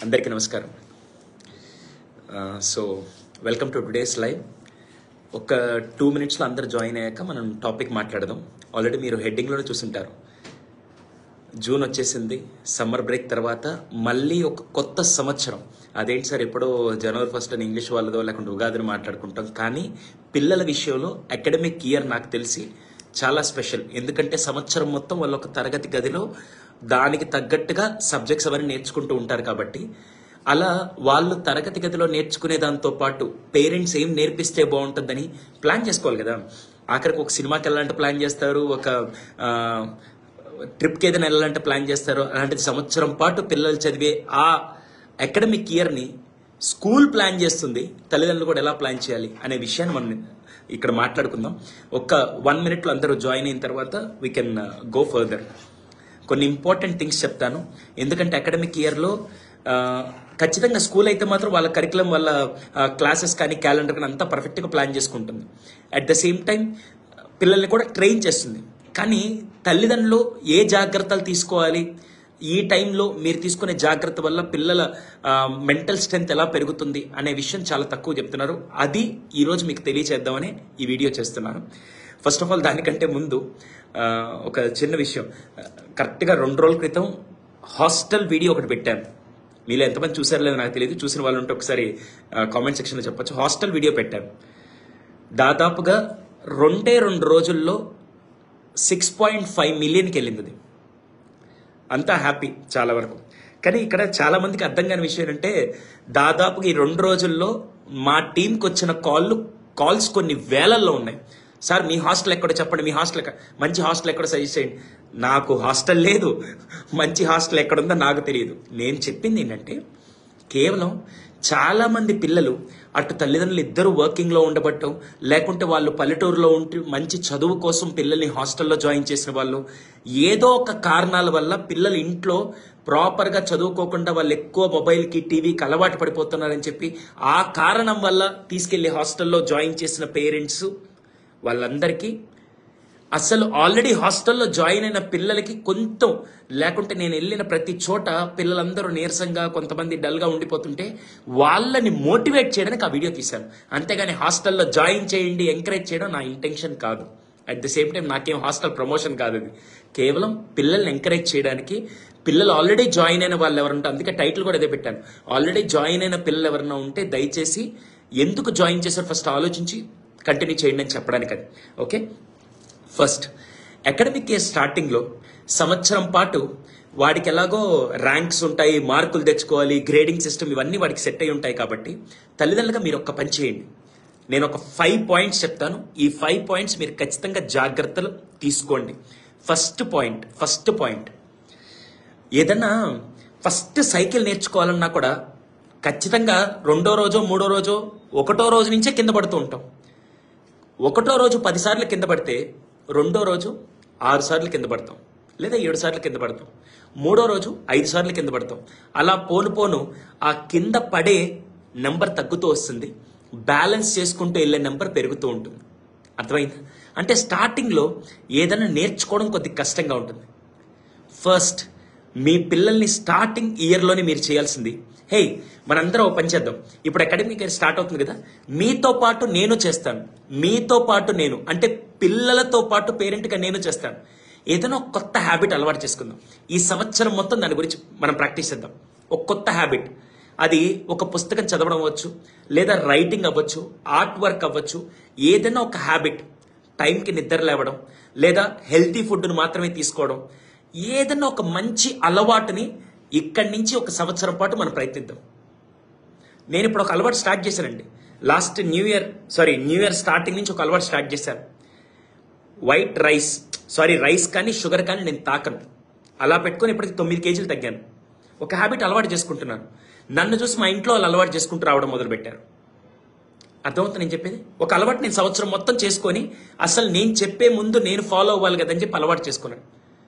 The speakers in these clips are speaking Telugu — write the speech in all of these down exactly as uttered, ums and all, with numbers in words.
అందరికీ నమస్కారం. So welcome to today's live. ఒక టూ మినిట్స్లో అందరు జాయిన్ అయ్యాక మనం టాపిక్ మాట్లాడదాం. ఆల్రెడీ మీరు హెడ్డింగ్లోనే చూసుంటారు, జూన్ వచ్చేసింది, సమ్మర్ బ్రేక్ తర్వాత మళ్ళీ ఒక కొత్త సంవత్సరం. అదేంటి సార్ ఎప్పుడో జనవరి ఫస్ట్ అని ఇంగ్లీష్ వాళ్ళదో లేకుంటే ఉగాదిని మాట్లాడుకుంటాం, కానీ పిల్లల విషయంలో అకాడమిక్ ఇయర్ నాకు తెలిసి చాలా స్పెషల్. ఎందుకంటే సంవత్సరం మొత్తం వాళ్ళు ఒక తరగతి గదిలో దానికి తగ్గట్టుగా సబ్జెక్ట్స్ అవన్నీ నేర్చుకుంటూ ఉంటారు. కాబట్టి అలా వాళ్ళు తరగతి గదిలో నేర్చుకునే దాంతో పాటు పేరెంట్స్ ఏం నేర్పిస్తే బాగుంటుందని ప్లాన్ చేసుకోవాలి కదా. ఆఖరికి ఒక సినిమాకి వెళ్ళాలంటే ప్లాన్ చేస్తారు, ఒక ట్రిప్కి ఏదైనా వెళ్ళాలంటే ప్లాన్ చేస్తారు. అలాంటిది సంవత్సరం పాటు పిల్లలు చదివే ఆ అకాడమిక్ ఇయర్ని స్కూల్ ప్లాన్ చేస్తుంది. తల్లిదండ్రులు కూడా ఎలా ప్లాన్ చేయాలి అనే విషయాన్ని మనం ఇక్కడ మాట్లాడుకుందాం. ఒక వన్ మినిట్లో అందరూ జాయిన్ అయిన తర్వాత వీ కెన్ గో ఫర్దర్. కొన్ని ఇంపార్టెంట్ థింగ్స్ చెప్తాను, ఎందుకంటే అకాడమిక్ ఇయర్లో ఖచ్చితంగా స్కూల్ అయితే మాత్రం వాళ్ళ కరికులం, వాళ్ళ క్లాసెస్ కానీ క్యాలెండర్ కానీ అంతా పర్ఫెక్ట్గా ప్లాన్ చేసుకుంటుంది. అట్ ద సేమ్ టైం పిల్లల్ని కూడా ట్రైన్ చేస్తుంది. కానీ తల్లిదండ్రులు ఏ జాగ్రత్తలు తీసుకోవాలి, ఈ టైంలో మీరు తీసుకునే జాగ్రత్త వల్ల పిల్లల మెంటల్ స్ట్రెంగ్త్ ఎలా పెరుగుతుంది అనే విషయం చాలా తక్కువ చెప్తున్నారు. అది ఈరోజు మీకు తెలియచేద్దామని ఈ వీడియో చేస్తున్నాను. ఫస్ట్ ఆఫ్ ఆల్ దానికంటే ముందు ఒక చిన్న విషయం. కరెక్ట్గా రెండు రోజుల క్రితం హాస్టల్ వీడియో ఒకటి పెట్టాను. మీలో ఎంతమంది చూసారో లేదో నాకు తెలియదు, చూసిన వాళ్ళు ఉంటే ఒకసారి కామెంట్ సెక్షన్లో చెప్పొచ్చు. హాస్టల్ వీడియో పెట్టాను. దాదాపుగా రెండే రెండు రోజుల్లో సిక్స్ పాయింట్ ఫైవ్ మిలియన్కి వెళ్ళింది. అది అంతా హ్యాపీ చాలా వరకు. కానీ ఇక్కడ చాలా మందికి అర్థం కాని విషయం ఏంటంటే, దాదాపుగా ఈ రెండు రోజుల్లో మా టీంకి వచ్చిన కాళ్ళు కాల్స్ కొన్ని వేలల్లో ఉన్నాయి. సార్ మీ హాస్టల్ ఎక్కడో చెప్పండి, మీ హాస్టల్ ఎక్కడ, మంచి హాస్టల్ ఎక్కడో సజెస్ట్ చేయండి. నాకు హాస్టల్ లేదు, మంచి హాస్టల్ ఎక్కడుందో నాకు తెలియదు. నేను చెప్పింది ఏంటంటే, కేవలం చాలామంది పిల్లలు అటు తల్లిదండ్రులు ఇద్దరు వర్కింగ్లో ఉండబట్టం, లేకుంటే వాళ్ళు పల్లెటూరులో ఉంటూ మంచి చదువు కోసం పిల్లల్ని హాస్టల్లో జాయిన్ చేసిన వాళ్ళు, ఏదో ఒక కారణాల వల్ల పిల్లలు ఇంట్లో ప్రాపర్గా చదువుకోకుండా వాళ్ళు ఎక్కువ మొబైల్కి టీవీకి అలవాటు పడిపోతున్నారని చెప్పి ఆ కారణం వల్ల తీసుకెళ్లి హాస్టల్లో జాయిన్ చేసిన పేరెంట్స్ వాళ్ళందరికీ, అసలు ఆల్రెడీ హాస్టల్లో జాయిన్ అయిన పిల్లలకి కొంచెం, లేకుంటే నేను వెళ్ళిన ప్రతి చోట పిల్లలందరూ నీరసంగా, కొంతమంది డల్గా ఉండిపోతుంటే వాళ్ళని మోటివేట్ చేయడానికి ఆ వీడియో తీశాను. అంతేగాని హాస్టల్లో జాయిన్ చేయండి ఎంకరేజ్ చేయడం నా ఇంటెన్షన్ కాదు. అట్ ద సేమ్ టైం నాకేం హాస్టల్ ప్రమోషన్ కాదు. అది కేవలం పిల్లల్ని ఎంకరేజ్ చేయడానికి. పిల్లలు ఆల్రెడీ జాయిన్ అయిన వాళ్ళు ఎవరుంటే, అందుకే టైటిల్ కూడా అదే పెట్టాను, ఆల్రెడీ జాయిన్ అయిన పిల్లలు ఎవరన్నా ఉంటే దయచేసి ఎందుకు జాయిన్ చేశారు ఫస్ట్ ఆలోచించి కంటిన్యూ చేయండి అని చెప్పడానికి. అది ఓకే. ఫస్ట్ అకాడమిక్ ఇయర్ స్టార్టింగ్లో సంవత్సరం పాటు వాడికి ఎలాగో ర్యాంక్స్ ఉంటాయి, మార్కులు తెచ్చుకోవాలి, గ్రేడింగ్ సిస్టమ్ ఇవన్నీ వాడికి సెట్ అయి ఉంటాయి. కాబట్టి తల్లిదండ్రులుగా మీరు ఒక పని చేయండి. నేను ఒక ఫైవ్ పాయింట్స్ చెప్తాను. ఈ ఫైవ్ పాయింట్స్ మీరు ఖచ్చితంగా జాగ్రత్తలు తీసుకోండి. ఫస్ట్ పాయింట్ ఫస్ట్ పాయింట్ ఏదన్నా ఫస్ట్ సైకిల్ నేర్చుకోవాలన్నా కూడా ఖచ్చితంగా రెండో రోజో మూడో రోజో ఒకటో రోజు నుంచే కింద పడుతూ ఉంటాం. ఒకటో రోజు పదిసార్లు కింద పడితే రెండో రోజు ఆరు సార్లు కింద పడతాం, లేదా ఏడు సార్లు కింద పడతాం. మూడో రోజు ఐదు సార్లు కింద పడతాం. అలా పోను పోను ఆ కింద పడే నెంబర్ తగ్గుతూ వస్తుంది, బ్యాలెన్స్ చేసుకుంటూ వెళ్ళే నెంబర్ పెరుగుతూ ఉంటుంది. అర్థమైందా? అంటే స్టార్టింగ్లో ఏదైనా నేర్చుకోవడం కొద్దిగా కష్టంగా ఉంటుంది. ఫస్ట్ మీ పిల్లల్ని స్టార్టింగ్ ఇయర్లోనే మీరు చేయాల్సింది, హే మనందరం ఓ పని చేద్దాం. ఇప్పుడు అకాడమిక్ ఇయర్ స్టార్ట్ అవుతుంది కదా, మీతో పాటు నేను చేస్తాను, మీతో పాటు నేను అంటే పిల్లలతో పాటు పేరెంట్గా నేను చేస్తాను. ఏదైనా ఒక కొత్త హ్యాబిట్ అలవాటు చేసుకుందాం. ఈ సంవత్సరం మొత్తం దాని గురించి మనం ప్రాక్టీస్ చేద్దాం. ఒక కొత్త హ్యాబిట్, అది ఒక పుస్తకం చదవడం అవ్వచ్చు, లేదా రైటింగ్ అవ్వచ్చు, ఆర్ట్ వర్క్ అవ్వచ్చు. ఏదైనా ఒక హ్యాబిట్, టైంకి నిద్ర లేవడం, లేదా హెల్తీ ఫుడ్ను మాత్రమే తీసుకోవడం, ఏదైనా ఒక మంచి అలవాటుని ఇక్కడి నుంచి ఒక సంవత్సరం పాటు మనం ప్రయత్నిద్దాం. నేను ఇప్పుడు ఒక అలవాటు స్టార్ట్ చేశానండి. Last new year sorry new year starting నుంచి ఒక అలవాటు స్టార్ట్ చేశాను. వైట్ రైస్ సారీ రైస్ కానీ షుగర్ కానీ నేను తాకను. అలా పెట్టుకొని ఇప్పటికి తొమ్మిది కేజీలు తగ్గాను. ఒక హ్యాబిట్ అలవాటు చేసుకుంటున్నాను. నన్ను చూసి మా ఇంట్లో వాళ్ళు అలవాటు చేసుకుంటూ రావడం మొదలుపెట్టారు. అర్థమవుతుంది నేను చెప్పేది? ఒక అలవాటు నేను సంవత్సరం మొత్తం చేసుకొని అసలు నేను చెప్పే ముందు నేను ఫాలో అవ్వాలి కదని చెప్పి అలవాటు చేసుకున్నాను.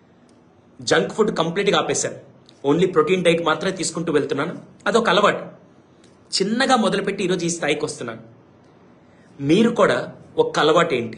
జంక్ ఫుడ్ కంప్లీట్గా ఆపేశాను. ఓన్లీ ప్రోటీన్ డైట్ మాత్రమే తీసుకుంటూ వెళ్తున్నాను. అదొక అలవాటు. చిన్నగా మొదలుపెట్టి ఈరోజు ఈ స్థాయికి వస్తున్నాను. మీరు కూడా ఒక అలవాటు ఏంటి,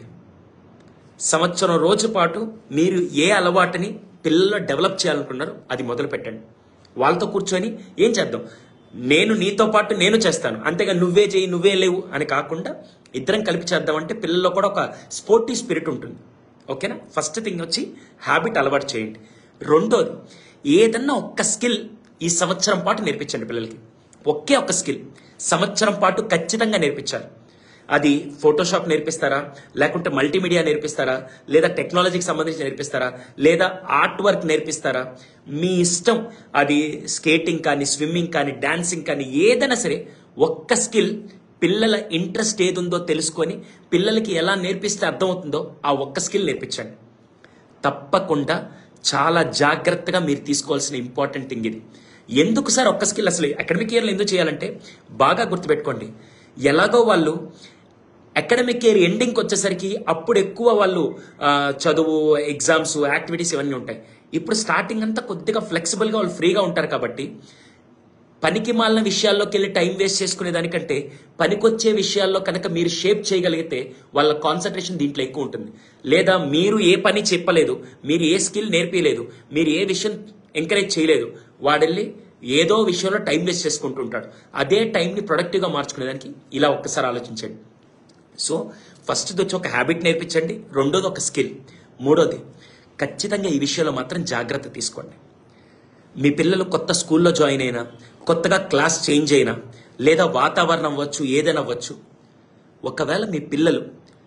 సంవత్సరం రోజు పాటు మీరు ఏ అలవాటుని పిల్లల్లో డెవలప్ చేయాలనుకున్నారు అది మొదలు పెట్టండి. వాళ్ళతో కూర్చొని ఏం చేద్దాం, నేను నీతో పాటు నేను చేస్తాను, అంతేగా నువ్వే చేయి నువ్వే లేవు అని కాకుండా ఇద్దరం కలిపి చేద్దామంటే పిల్లల్లో కూడా ఒక స్పోర్టీ స్పిరిట్ ఉంటుంది. ఓకేనా? ఫస్ట్ థింగ్ వచ్చి హ్యాబిట్ అలవాటు చేయండి. రెండోది, ఏదన్నా ఒక్క స్కిల్ ఈ సంవత్సరం పాటు నేర్పించండి పిల్లలకి. ఒకే ఒక్క స్కిల్ సంవత్సరం పాటు ఖచ్చితంగా నేర్పించాలి. అది ఫోటోషాప్ నేర్పిస్తారా, లేకుంటే మల్టీమీడియా నేర్పిస్తారా, లేదా టెక్నాలజీకి సంబంధించి నేర్పిస్తారా, లేదా ఆర్ట్ వర్క్ నేర్పిస్తారా, మీ ఇష్టం. అది స్కేటింగ్ కానీ, స్విమ్మింగ్ కానీ, డాన్సింగ్ కానీ, ఏదైనా సరే ఒక్క స్కిల్ పిల్లల ఇంట్రెస్ట్ ఏది ఉందో తెలుసుకొని పిల్లలకి ఎలా నేర్పిస్తే అర్థమవుతుందో ఆ ఒక్క స్కిల్ నేర్పించండి. తప్పకుండా చాలా జాగ్రత్తగా మీరు తీసుకోవాల్సిన ఇంపార్టెంట్ థింగ్ ఇది. ఎందుకు సార్ ఒక్క స్కిల్? అసలు అకాడమిక్ ఇయర్లో ఎందుకు చేయాలంటే బాగా గుర్తుపెట్టుకోండి, ఎలాగో వాళ్ళు అకాడమిక్ ఇయర్ ఎండింగ్కి వచ్చేసరికి అప్పుడు ఎక్కువ వాళ్ళు చదువు, ఎగ్జామ్స్, యాక్టివిటీస్ ఇవన్నీ ఉంటాయి. ఇప్పుడు స్టార్టింగ్ అంతా కొద్దిగా ఫ్లెక్సిబుల్గా వాళ్ళు ఫ్రీగా ఉంటారు కాబట్టి పనికి మాలిన విషయాల్లోకి వెళ్ళి టైం వేస్ట్ చేసుకునే దానికంటే పనికొచ్చే విషయాల్లో కనుక మీరు షేప్ చేయగలిగితే వాళ్ళ కాన్సన్ట్రేషన్ దీంట్లో ఎక్కువ ఉంటుంది. లేదా మీరు ఏ పని చెప్పలేదు, మీరు ఏ స్కిల్ నేర్పించలేదు, మీరు ఏ విషయం ఎంకరేజ్ చేయలేదు, వాడెళ్ళి ఏదో విషయంలో టైం వేస్ట్ చేసుకుంటూ ఉంటాడు. అదే టైంని ప్రొడక్టివ్గా మార్చుకునేదానికి ఇలా ఒక్కసారి ఆలోచించండి. సో ఫస్ట్ది వచ్చి ఒక హ్యాబిట్ నేర్పించండి, రెండోది ఒక స్కిల్, మూడోది ఖచ్చితంగా ఈ విషయంలో మాత్రం జాగ్రత్త తీసుకోండి. మీ పిల్లలు కొత్త స్కూల్లో జాయిన్ అయినా, కొత్తగా క్లాస్ చేంజ్ అయినా, లేదా వాతావరణం అవ్వచ్చు, ఏదైనా అవ్వచ్చు, ఒకవేళ మీ పిల్లలు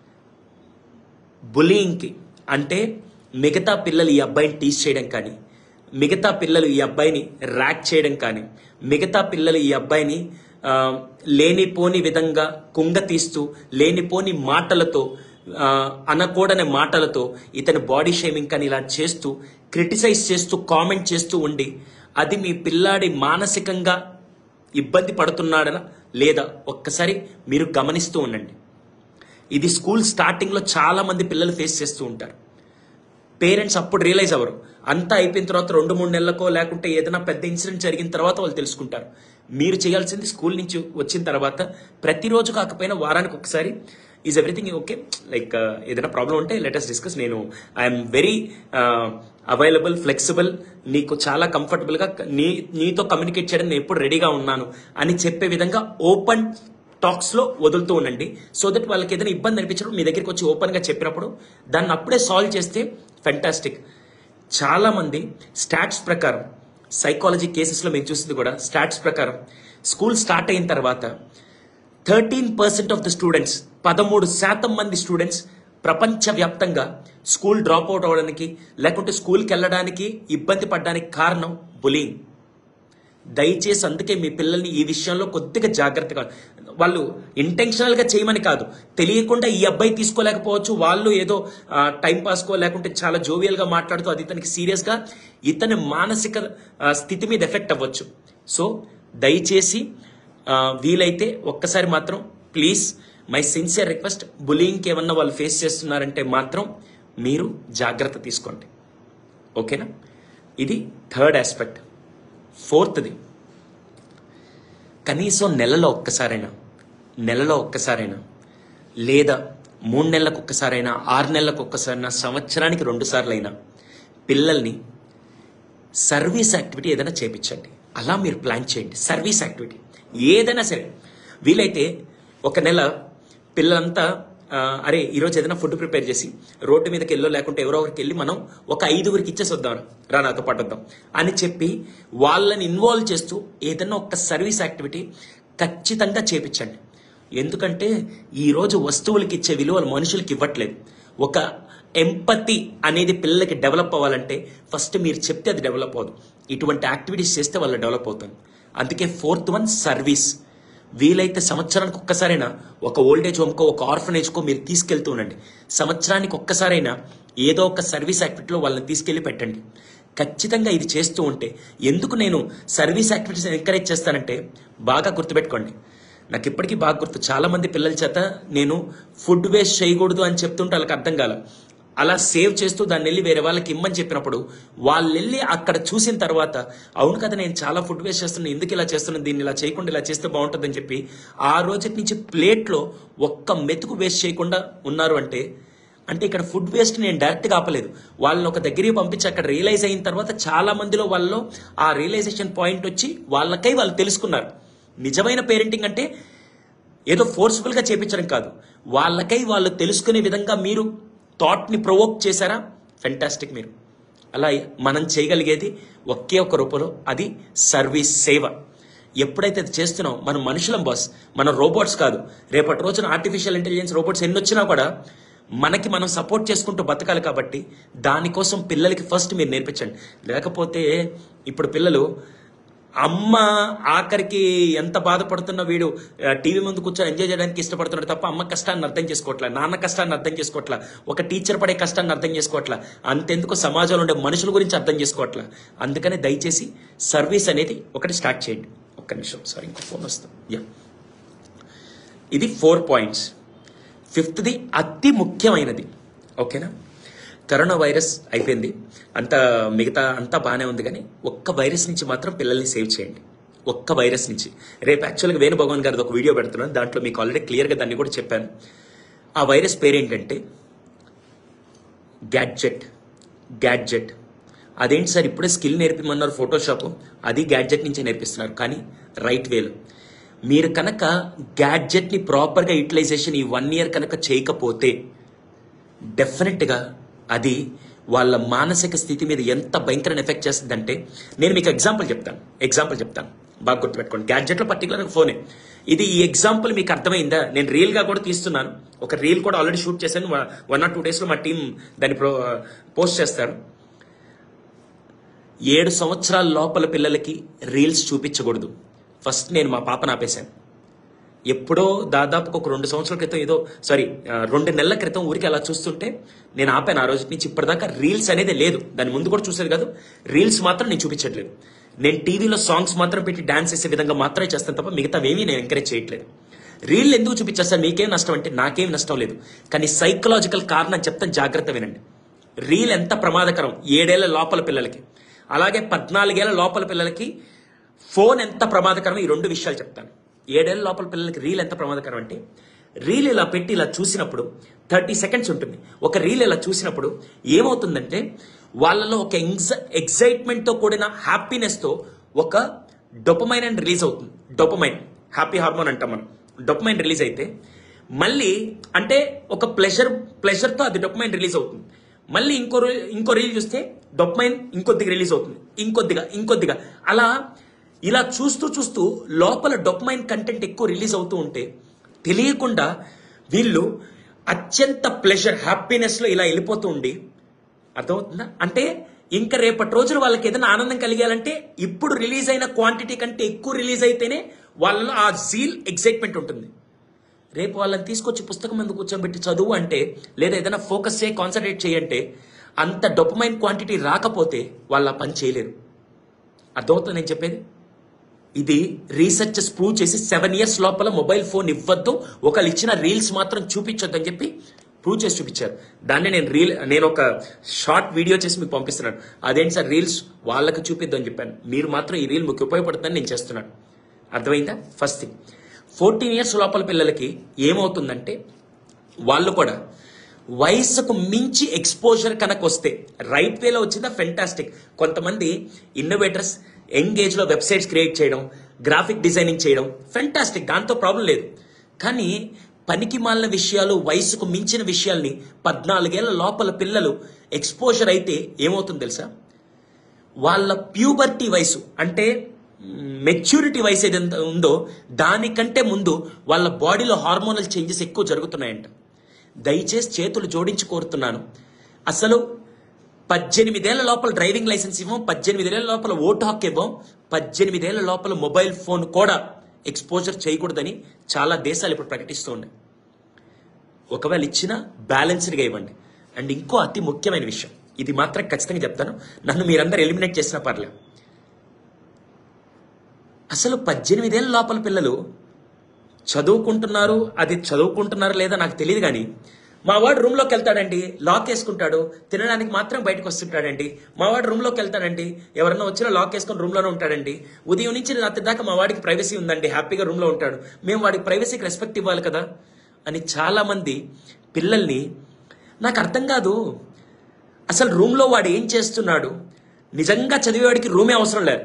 బులియింగ్కి అంటే మిగతా పిల్లలు ఈ అబ్బాయిని టీజ్ చేయడం కానీ, మిగతా పిల్లలు ఈ అబ్బాయిని ర్యాక్ చేయడం కానీ, మిగతా పిల్లలు ఈ అబ్బాయిని లేనిపోని విధంగా కుంగ తీస్తూ లేనిపోని మాటలతో, అనకూడని మాటలతో ఇతని బాడీ షేమింగ్ కానీ ఇలా చేస్తూ క్రిటిసైజ్ చేస్తూ కామెంట్ చేస్తూ ఉండి అది మీ పిల్లాడి మానసికంగా ఇబ్బంది పడుతున్నాడనా లేదా ఒక్కసారి మీరు గమనిస్తూ ఉండండి. ఇది స్కూల్ స్టార్టింగ్లో చాలా మంది పిల్లలు ఫేస్ చేస్తూ ఉంటారు. పేరెంట్స్ అప్పుడు రియలైజ్ అవ్వరు. అంతా అయిపోయిన తర్వాత రెండు మూడు నెలలకో లేకుంటే ఏదైనా పెద్ద ఇన్సిడెంట్ జరిగిన తర్వాత వాళ్ళు తెలుసుకుంటారు. మీరు చేయాల్సింది స్కూల్ నుంచి వచ్చిన తర్వాత ప్రతిరోజు కాకపోయినా వారానికి ఒకసారి ఈజ్ ఎవ్రీథింగ్ ఓకే, లైక్ ఏదైనా ప్రాబ్లం ఉంటే లెట్ us డిస్కస్, నేను ఐఎమ్ వెరీ అవైలబుల్, ఫ్లెక్సిబుల్, నీకు చాలా కంఫర్టబుల్గా నీ నీతో కమ్యూనికేట్ చేయడం నేను ఎప్పుడు రెడీగా ఉన్నాను అని చెప్పే విధంగా ఓపెన్ టాక్స్లో వదులుతూ ఉండండి. సో దట్ వాళ్ళకి ఏదైనా ఇబ్బంది అనిపించినప్పుడు మీ దగ్గరికి వచ్చి ఓపెన్గా చెప్పినప్పుడు దాన్ని అప్పుడే సాల్వ్ చేస్తే ఫెంటాస్టిక్. చాలామంది స్టాట్స్ ప్రకారం, సైకాలజీ కేసెస్లో మేము చూసింది కూడా స్టాట్స్ ప్రకారం, స్కూల్ స్టార్ట్ అయిన తర్వాత thirteen percent of the students, పదమూడు శాతం మంది స్టూడెంట్స్ ప్రపంచవ్యాప్తంగా స్కూల్ డ్రాప్ అవుట్ అవ్వడానికి లేకుంటే స్కూల్కి వెళ్ళడానికి ఇబ్బంది పడడానికి కారణం బులింగ్. దయచేసి అందుకే మీ పిల్లల్ని ఈ విషయంలో కొద్దిగా జాగ్రత్తగా, వాళ్ళు ఇంటెన్షనల్గా చేయమని కాదు, తెలియకుండా ఈ అబ్బాయి తీసుకోలేకపోవచ్చు, వాళ్ళు ఏదో టైం పాస్కో లేకుంటే చాలా జోవియల్గా మాట్లాడుతూ అది ఇతనికి సీరియస్గా ఇతని మానసిక స్థితి మీద ఎఫెక్ట్ అవ్వచ్చు. సో దయచేసి వీలైతే ఒక్కసారి మాత్రం ప్లీజ్ మై సిన్సియర్ రిక్వెస్ట్, బులింగ్కి ఏమన్నా వాళ్ళు ఫేస్ చేస్తున్నారంటే మాత్రం మీరు జాగ్రత్త తీసుకోండి. ఓకేనా? ఇది థర్డ్ ఆస్పెక్ట్. ఫోర్త్ది, కనీసం నెలలో ఒక్కసారైనా నెలలో ఒక్కసారైనా లేదా మూడు నెలలకు ఒక్కసారైనా, ఆరు నెలలకు ఒక్కసారైనా, సంవత్సరానికి రెండు సార్లు అయినా పిల్లల్ని సర్వీస్ యాక్టివిటీ ఏదైనా చేయించండి. అలా మీరు ప్లాన్ చేయండి. సర్వీస్ యాక్టివిటీ ఏదైనా సరే, వీలైతే ఒక నెల పిల్లలంతా అరే ఈరోజు ఏదైనా ఫుడ్ ప్రిపేర్ చేసి రోడ్డు మీదకి వెళ్ళో లేకుంటే ఎవరో ఒకరికి వెళ్ళి మనం ఒక ఐదుగురికి ఇచ్చేసి వద్దాం, రా నాతో పాటు వద్దాం అని చెప్పి వాళ్ళని ఇన్వాల్వ్ చేస్తూ ఏదైనా ఒక సర్వీస్ యాక్టివిటీ ఖచ్చితంగా చేపించండి. ఎందుకంటే ఈరోజు వస్తువులకి ఇచ్చే విలువలు మనుషులకి ఇవ్వట్లేదు. ఒక ఎంపతి అనేది పిల్లలకి డెవలప్ అవ్వాలంటే ఫస్ట్ మీరు చెప్తే అది డెవలప్ అవ్వదు. ఇటువంటి యాక్టివిటీస్ చేస్తే వాళ్ళు డెవలప్ అవుతుంది. అందుకే ఫోర్త్ వన్ సర్వీస్. వీలైతే సంవత్సరానికి ఒక్కసారైనా ఒక ఓల్డేజ్ హోమ్కో ఒక ఆర్ఫనేజ్కో మీరు తీసుకెళ్తూ ఉండండి. సంవత్సరానికి ఒక్కసారైనా ఏదో ఒక సర్వీస్ యాక్టివిటీలో వాళ్ళని తీసుకెళ్లి పెట్టండి. ఖచ్చితంగా ఇది చేస్తూ ఉంటే, ఎందుకు నేను సర్వీస్ యాక్టివిటీస్ ఎంకరేజ్ చేస్తానంటే బాగా గుర్తుపెట్టుకోండి, నాకు ఇప్పటికీ బాగా గుర్తు, చాలా మంది పిల్లల చేత నేను ఫుడ్ వేస్ట్ చేయకూడదు అని చెప్తుంటే వాళ్ళకి అర్థం కాల. అలా సేవ్ చేస్తూ దాన్ని వెళ్ళి వేరే వాళ్ళకి ఇమ్మని చెప్పినప్పుడు వాళ్ళు వెళ్ళి అక్కడ చూసిన తర్వాత అవును కదా నేను చాలా ఫుడ్ వేస్ట్ చేస్తున్నాను, ఎందుకు ఇలా చేస్తున్నాను, దీన్ని ఇలా చేయకుండా ఇలా చేస్తే బాగుంటుందని చెప్పి ఆ రోజు నుంచి ప్లేట్లో ఒక్క మెతుకు వేస్ట్ చేయకుండా ఉన్నారు. అంటే అంటే ఇక్కడ ఫుడ్ వేస్ట్ నేను డైరెక్ట్గా ఆపలేదు, వాళ్ళని ఒక దగ్గరికి పంపించి అక్కడ రియలైజ్ అయిన తర్వాత చాలా మందిలో వాళ్ళలో ఆ రియలైజేషన్ పాయింట్ వచ్చి వాళ్ళకై వాళ్ళు తెలుసుకున్నారు. నిజమైన పేరెంటింగ్ అంటే ఏదో ఫోర్స్ఫుల్గా చేపించడం కాదు, వాళ్ళకై వాళ్ళు తెలుసుకునే విధంగా మీరు థాట్ని ప్రొవోక్ చేశారా, ఫెంటాస్టిక్. మీరు అలా మనం చేయగలిగేది ఒకే ఒక రూపంలో, అది సర్వీస్, సేవ. ఎప్పుడైతే అది చేస్తున్నాం, మనం మనుషులం బాస్, మనం రోబోట్స్ కాదు. రేపటి రోజున ఆర్టిఫిషియల్ ఇంటెలిజెన్స్ రోబోట్స్ ఎన్ని వచ్చినా కూడా మనకి మనం సపోర్ట్ చేసుకుంటూ బతకాలి. కాబట్టి దానికోసం పిల్లలకి ఫస్ట్ మీరు నేర్పించండి. లేకపోతే ఇప్పుడు పిల్లలు అమ్మ ఆఖరికి ఎంత బాధపడుతున్నా వీడు టీవీ ముందు కూర్చొని ఎంజాయ్ చేయడానికి ఇష్టపడుతున్నాడు తప్ప అమ్మ కష్టాన్ని అర్థం చేసుకోవట్లా, నాన్న కష్టాన్ని అర్థం చేసుకోవట్లా, ఒక టీచర్ పడే కష్టాన్ని అర్థం చేసుకోవట్లా, అంతెందుకు సమాజంలో ఉండే మనుషుల గురించి అర్థం చేసుకోవట్లా. అందుకని దయచేసి సర్వీస్ అనేది ఒకటి స్టార్ట్ చేయండి. ఒక్క నిమిషం, సారీ ఇంకో ఫోన్ వస్తుంది. యా, ఇది ఫోర్ పాయింట్స్. ఫిఫ్త్ది అతి ముఖ్యమైనది, ఓకేనా? కరోనా వైరస్ అయిపోయింది, అంత మిగతా అంతా బాగానే ఉంది, కానీ ఒక్క వైరస్ నుంచి మాత్రం పిల్లల్ని సేవ్ చేయండి. ఒక్క వైరస్ నుంచి. రేపు యాక్చువల్గా వేణు భగవాన్ గారిది ఒక వీడియో పెడుతున్నాను, దాంట్లో మీకు ఆల్రెడీ క్లియర్గా దాన్ని కూడా చెప్పాను. ఆ వైరస్ పేరేంటంటే గ్యాడ్జెట్. గ్యాడ్జెట్ అదేంటి సార్ ఇప్పుడే స్కిల్ నేర్పిమన్నారు ఫోటోషాప్, అది గ్యాడ్జెట్ నుంచే నేర్పిస్తున్నారు, కానీ రైట్ వేలో. మీరు కనుక గ్యాడ్జెట్ని ప్రాపర్గా యూటిలైజేషన్ ఈ వన్ ఇయర్ కనుక చేయకపోతే డెఫినెట్గా అది వాళ్ళ మానసిక స్థితి మీద ఎంత భయంకరమైన ఎఫెక్ట్ చేస్తుందంటే, నేను మీకు ఎగ్జాంపుల్ చెప్తాను ఎగ్జాంపుల్ చెప్తాను బాగా గుర్తుపెట్టుకోండి. గ్యాడ్జెట్లో పర్టికులర్ ఫోనే ఇది. ఈ ఎగ్జాంపుల్ మీకు అర్థమైందా? నేను రీల్గా కూడా తీస్తున్నాను, ఒక రీల్ కూడా ఆల్రెడీ షూట్ చేశాను. వన్ ఆర్ టూ డేస్లో మా టీం దాన్ని పోస్ట్ చేస్తారు. ఏడు సంవత్సరాల లోపల పిల్లలకి రీల్స్ చూపించకూడదు. ఫస్ట్ నేను మా పాపను ఆపేశాను. ఎప్పుడో దాదాపు ఒక రెండు సంవత్సరాల క్రితం ఏదో సారీ రెండు నెలల క్రితం ఊరికి అలా చూస్తుంటే నేను ఆపాను. ఆ రోజు నుంచి ఇప్పటిదాకా రీల్స్ అనేది లేదు. దాని ముందు కూడా చూసేది కాదు. రీల్స్ మాత్రం నేను చూపించట్లేదు. నేను టీవీలో సాంగ్స్ మాత్రం పెట్టి డాన్స్ చేసే విధంగా మాత్రమే చేస్తాను తప్ప మిగతావేమీ నేను ఎంకరేజ్ చేయట్లేదు. రీల్ ఎందుకు చూపించేస్తాను, మీకేం నష్టం అంటే నాకేం నష్టం లేదు, కానీ సైకలాజికల్ కారణం చెప్తాను, జాగ్రత్త వినండి. రీల్ ఎంత ప్రమాదకరం ఏడేళ్ల లోపల పిల్లలకి, అలాగే పద్నాలుగేళ్ల లోపల పిల్లలకి ఫోన్ ఎంత ప్రమాదకరం, ఈ రెండు విషయాలు చెప్తాను. ఏడేళ్ల లోపల పిల్లలకి రీల్ ఎంత ప్రమాదకరం అంటే, రీల్ ఇలా పెట్టి ఇలా చూసినప్పుడు థర్టీ సెకండ్స్ ఉంటుంది. ఒక రీల్ ఇలా చూసినప్పుడు ఏమవుతుందంటే వాళ్ళలో ఒక ఎగ్జైట్మెంట్తో కూడిన హ్యాపీనెస్తో ఒక డొపమైన్ అని రిలీజ్ అవుతుంది. డొపమైన్ హ్యాపీ హార్మోన్ అంటాం మనం. డొపమైన్ రిలీజ్ అయితే మళ్ళీ అంటే ఒక ప్లెజర్ ప్లెజర్తో అది డొపమైన్ రిలీజ్ అవుతుంది. మళ్ళీ ఇంకో ఇంకో రీల్ చూస్తే డొపమైన్ ఇంకొద్దిగా రిలీజ్ అవుతుంది, ఇంకొద్దిగా ఇంకొద్దిగా అలా ఇలా చూస్తూ చూస్తూ లోపల డొపమైన్ కంటెంట్ ఎక్కువ రిలీజ్ అవుతూ ఉంటే తెలియకుండా వీళ్ళు అత్యంత ప్లెజర్ హ్యాపీనెస్లో ఇలా వెళ్ళిపోతూ ఉండి, అర్థమవుతుందా? అంటే ఇంకా రేపటి రోజున వాళ్ళకి ఏదైనా ఆనందం కలిగాలంటే ఇప్పుడు రిలీజ్ అయిన క్వాంటిటీ కంటే ఎక్కువ రిలీజ్ అయితేనే వాళ్ళలో ఆ జీల్ ఎగ్జైట్మెంట్ ఉంటుంది. రేపు వాళ్ళని తీసుకొచ్చి పుస్తకం మీద కూర్చోబెట్టి చదువు అంటే, లేదా ఏదైనా ఫోకస్ చేయి కాన్సన్ట్రేట్ చేయంటే అంత డొపమైన్ క్వాంటిటీ రాకపోతే వాళ్ళ పని చేయలేరు. అర్థమవుతుంది నేను చెప్పేది? ఇది రీసెర్చ్ ప్రూవ్ చేసి సెవెన్ ఇయర్స్ లోపల మొబైల్ ఫోన్ ఇవ్వద్దు, ఒకళ్ళు ఇచ్చిన రీల్స్ మాత్రం చూపించొద్దు అని చెప్పి ప్రూవ్ చేసి చూపించారు. దాన్ని నేను రీల్ నేను ఒక షార్ట్ వీడియో చేసి మీకు పంపిస్తున్నాను. అదేంటి సార్ రీల్స్ వాళ్ళకి చూపిద్దు అని చెప్పాను, మీరు మాత్రం ఈ రీల్ మీకు ఉపయోగపడుతుందని నేను చేస్తున్నాను. అర్థమైందా? ఫస్ట్ థింగ్, ఫోర్టీన్ ఇయర్స్ లోపల పిల్లలకి ఏమవుతుందంటే వాళ్ళు కూడా వయసుకు మించి ఎక్స్పోజర్ కనుక వస్తే, రైట్ వేలో వచ్చిందా ఫెంటాస్టిక్. కొంతమంది ఇన్నోవేటర్స్ యంగ్ ఏజ్లో వెబ్సైట్స్ క్రియేట్ చేయడం, గ్రాఫిక్ డిజైనింగ్ చేయడం ఫెంటాస్టిక్, దాంతో ప్రాబ్లం లేదు. కానీ పనికి మాలిన విషయాలు, వయసుకు మించిన విషయాల్ని పద్నాలుగేళ్ల లోపల పిల్లలు ఎక్స్పోజర్ అయితే ఏమవుతుంది తెలుసా? వాళ్ళ ప్యూబర్టీ వయసు అంటే మెచ్యూరిటీ వయసు ఏదైతే ఉందో దానికంటే ముందు వాళ్ళ బాడీలో హార్మోనల్ చేంజెస్ ఎక్కువ జరుగుతున్నాయంట. దయచేసి చేతులు జోడించి కోరుతున్నాను, అసలు పద్దెనిమిదేళ్ల లోపల డ్రైవింగ్ లైసెన్స్ ఇవ్వం, పద్దెనిమిదేళ్ల లోపల ఓటు హక్కు ఇవ్వం, పద్దెనిమిదేళ్ల లోపల మొబైల్ ఫోన్ కూడా ఎక్స్పోజర్ చేయకూడదని చాలా దేశాలు ఇప్పుడు ప్రకటిస్తూ ఉన్నాయి. ఒకవేళ ఇచ్చినా బ్యాలెన్స్డ్గా ఇవ్వండి. అండ్ ఇంకో అతి ముఖ్యమైన విషయం, ఇది మాత్రం ఖచ్చితంగా చెప్తాను, నన్ను మీరందరూ ఎలిమినేట్ చేసినా పర్లేదు. అసలు పద్దెనిమిదేళ్ల లోపల పిల్లలు చదువుకుంటున్నారు, అది చదువుకుంటున్నారు లేదా నాకు తెలియదు, కానీ మా వాడు రూమ్లోకి వెళ్తాడండి, లాక్ వేసుకుంటాడు, తినడానికి మాత్రం బయటకు వస్తుంటాడండి. మా వాడు రూమ్లోకి వెళ్తాడండి, ఎవరన్నా వచ్చినా లాక్ వేసుకొని రూమ్లోనే ఉంటాడండి. ఉదయం నుంచి రాత్రి దాకా మా వాడికి ప్రైవసీ ఉందండి, హ్యాపీగా రూమ్లో ఉంటాడు, మేము వాడికి ప్రైవసీకి రెస్పెక్ట్ ఇవ్వాలి కదా అని చాలామంది పిల్లల్ని, నాకు అర్థం కాదు అసలు రూమ్లో వాడు ఏం చేస్తున్నాడు, నిజంగా చదివేవాడికి రూమే అవసరం లేదు.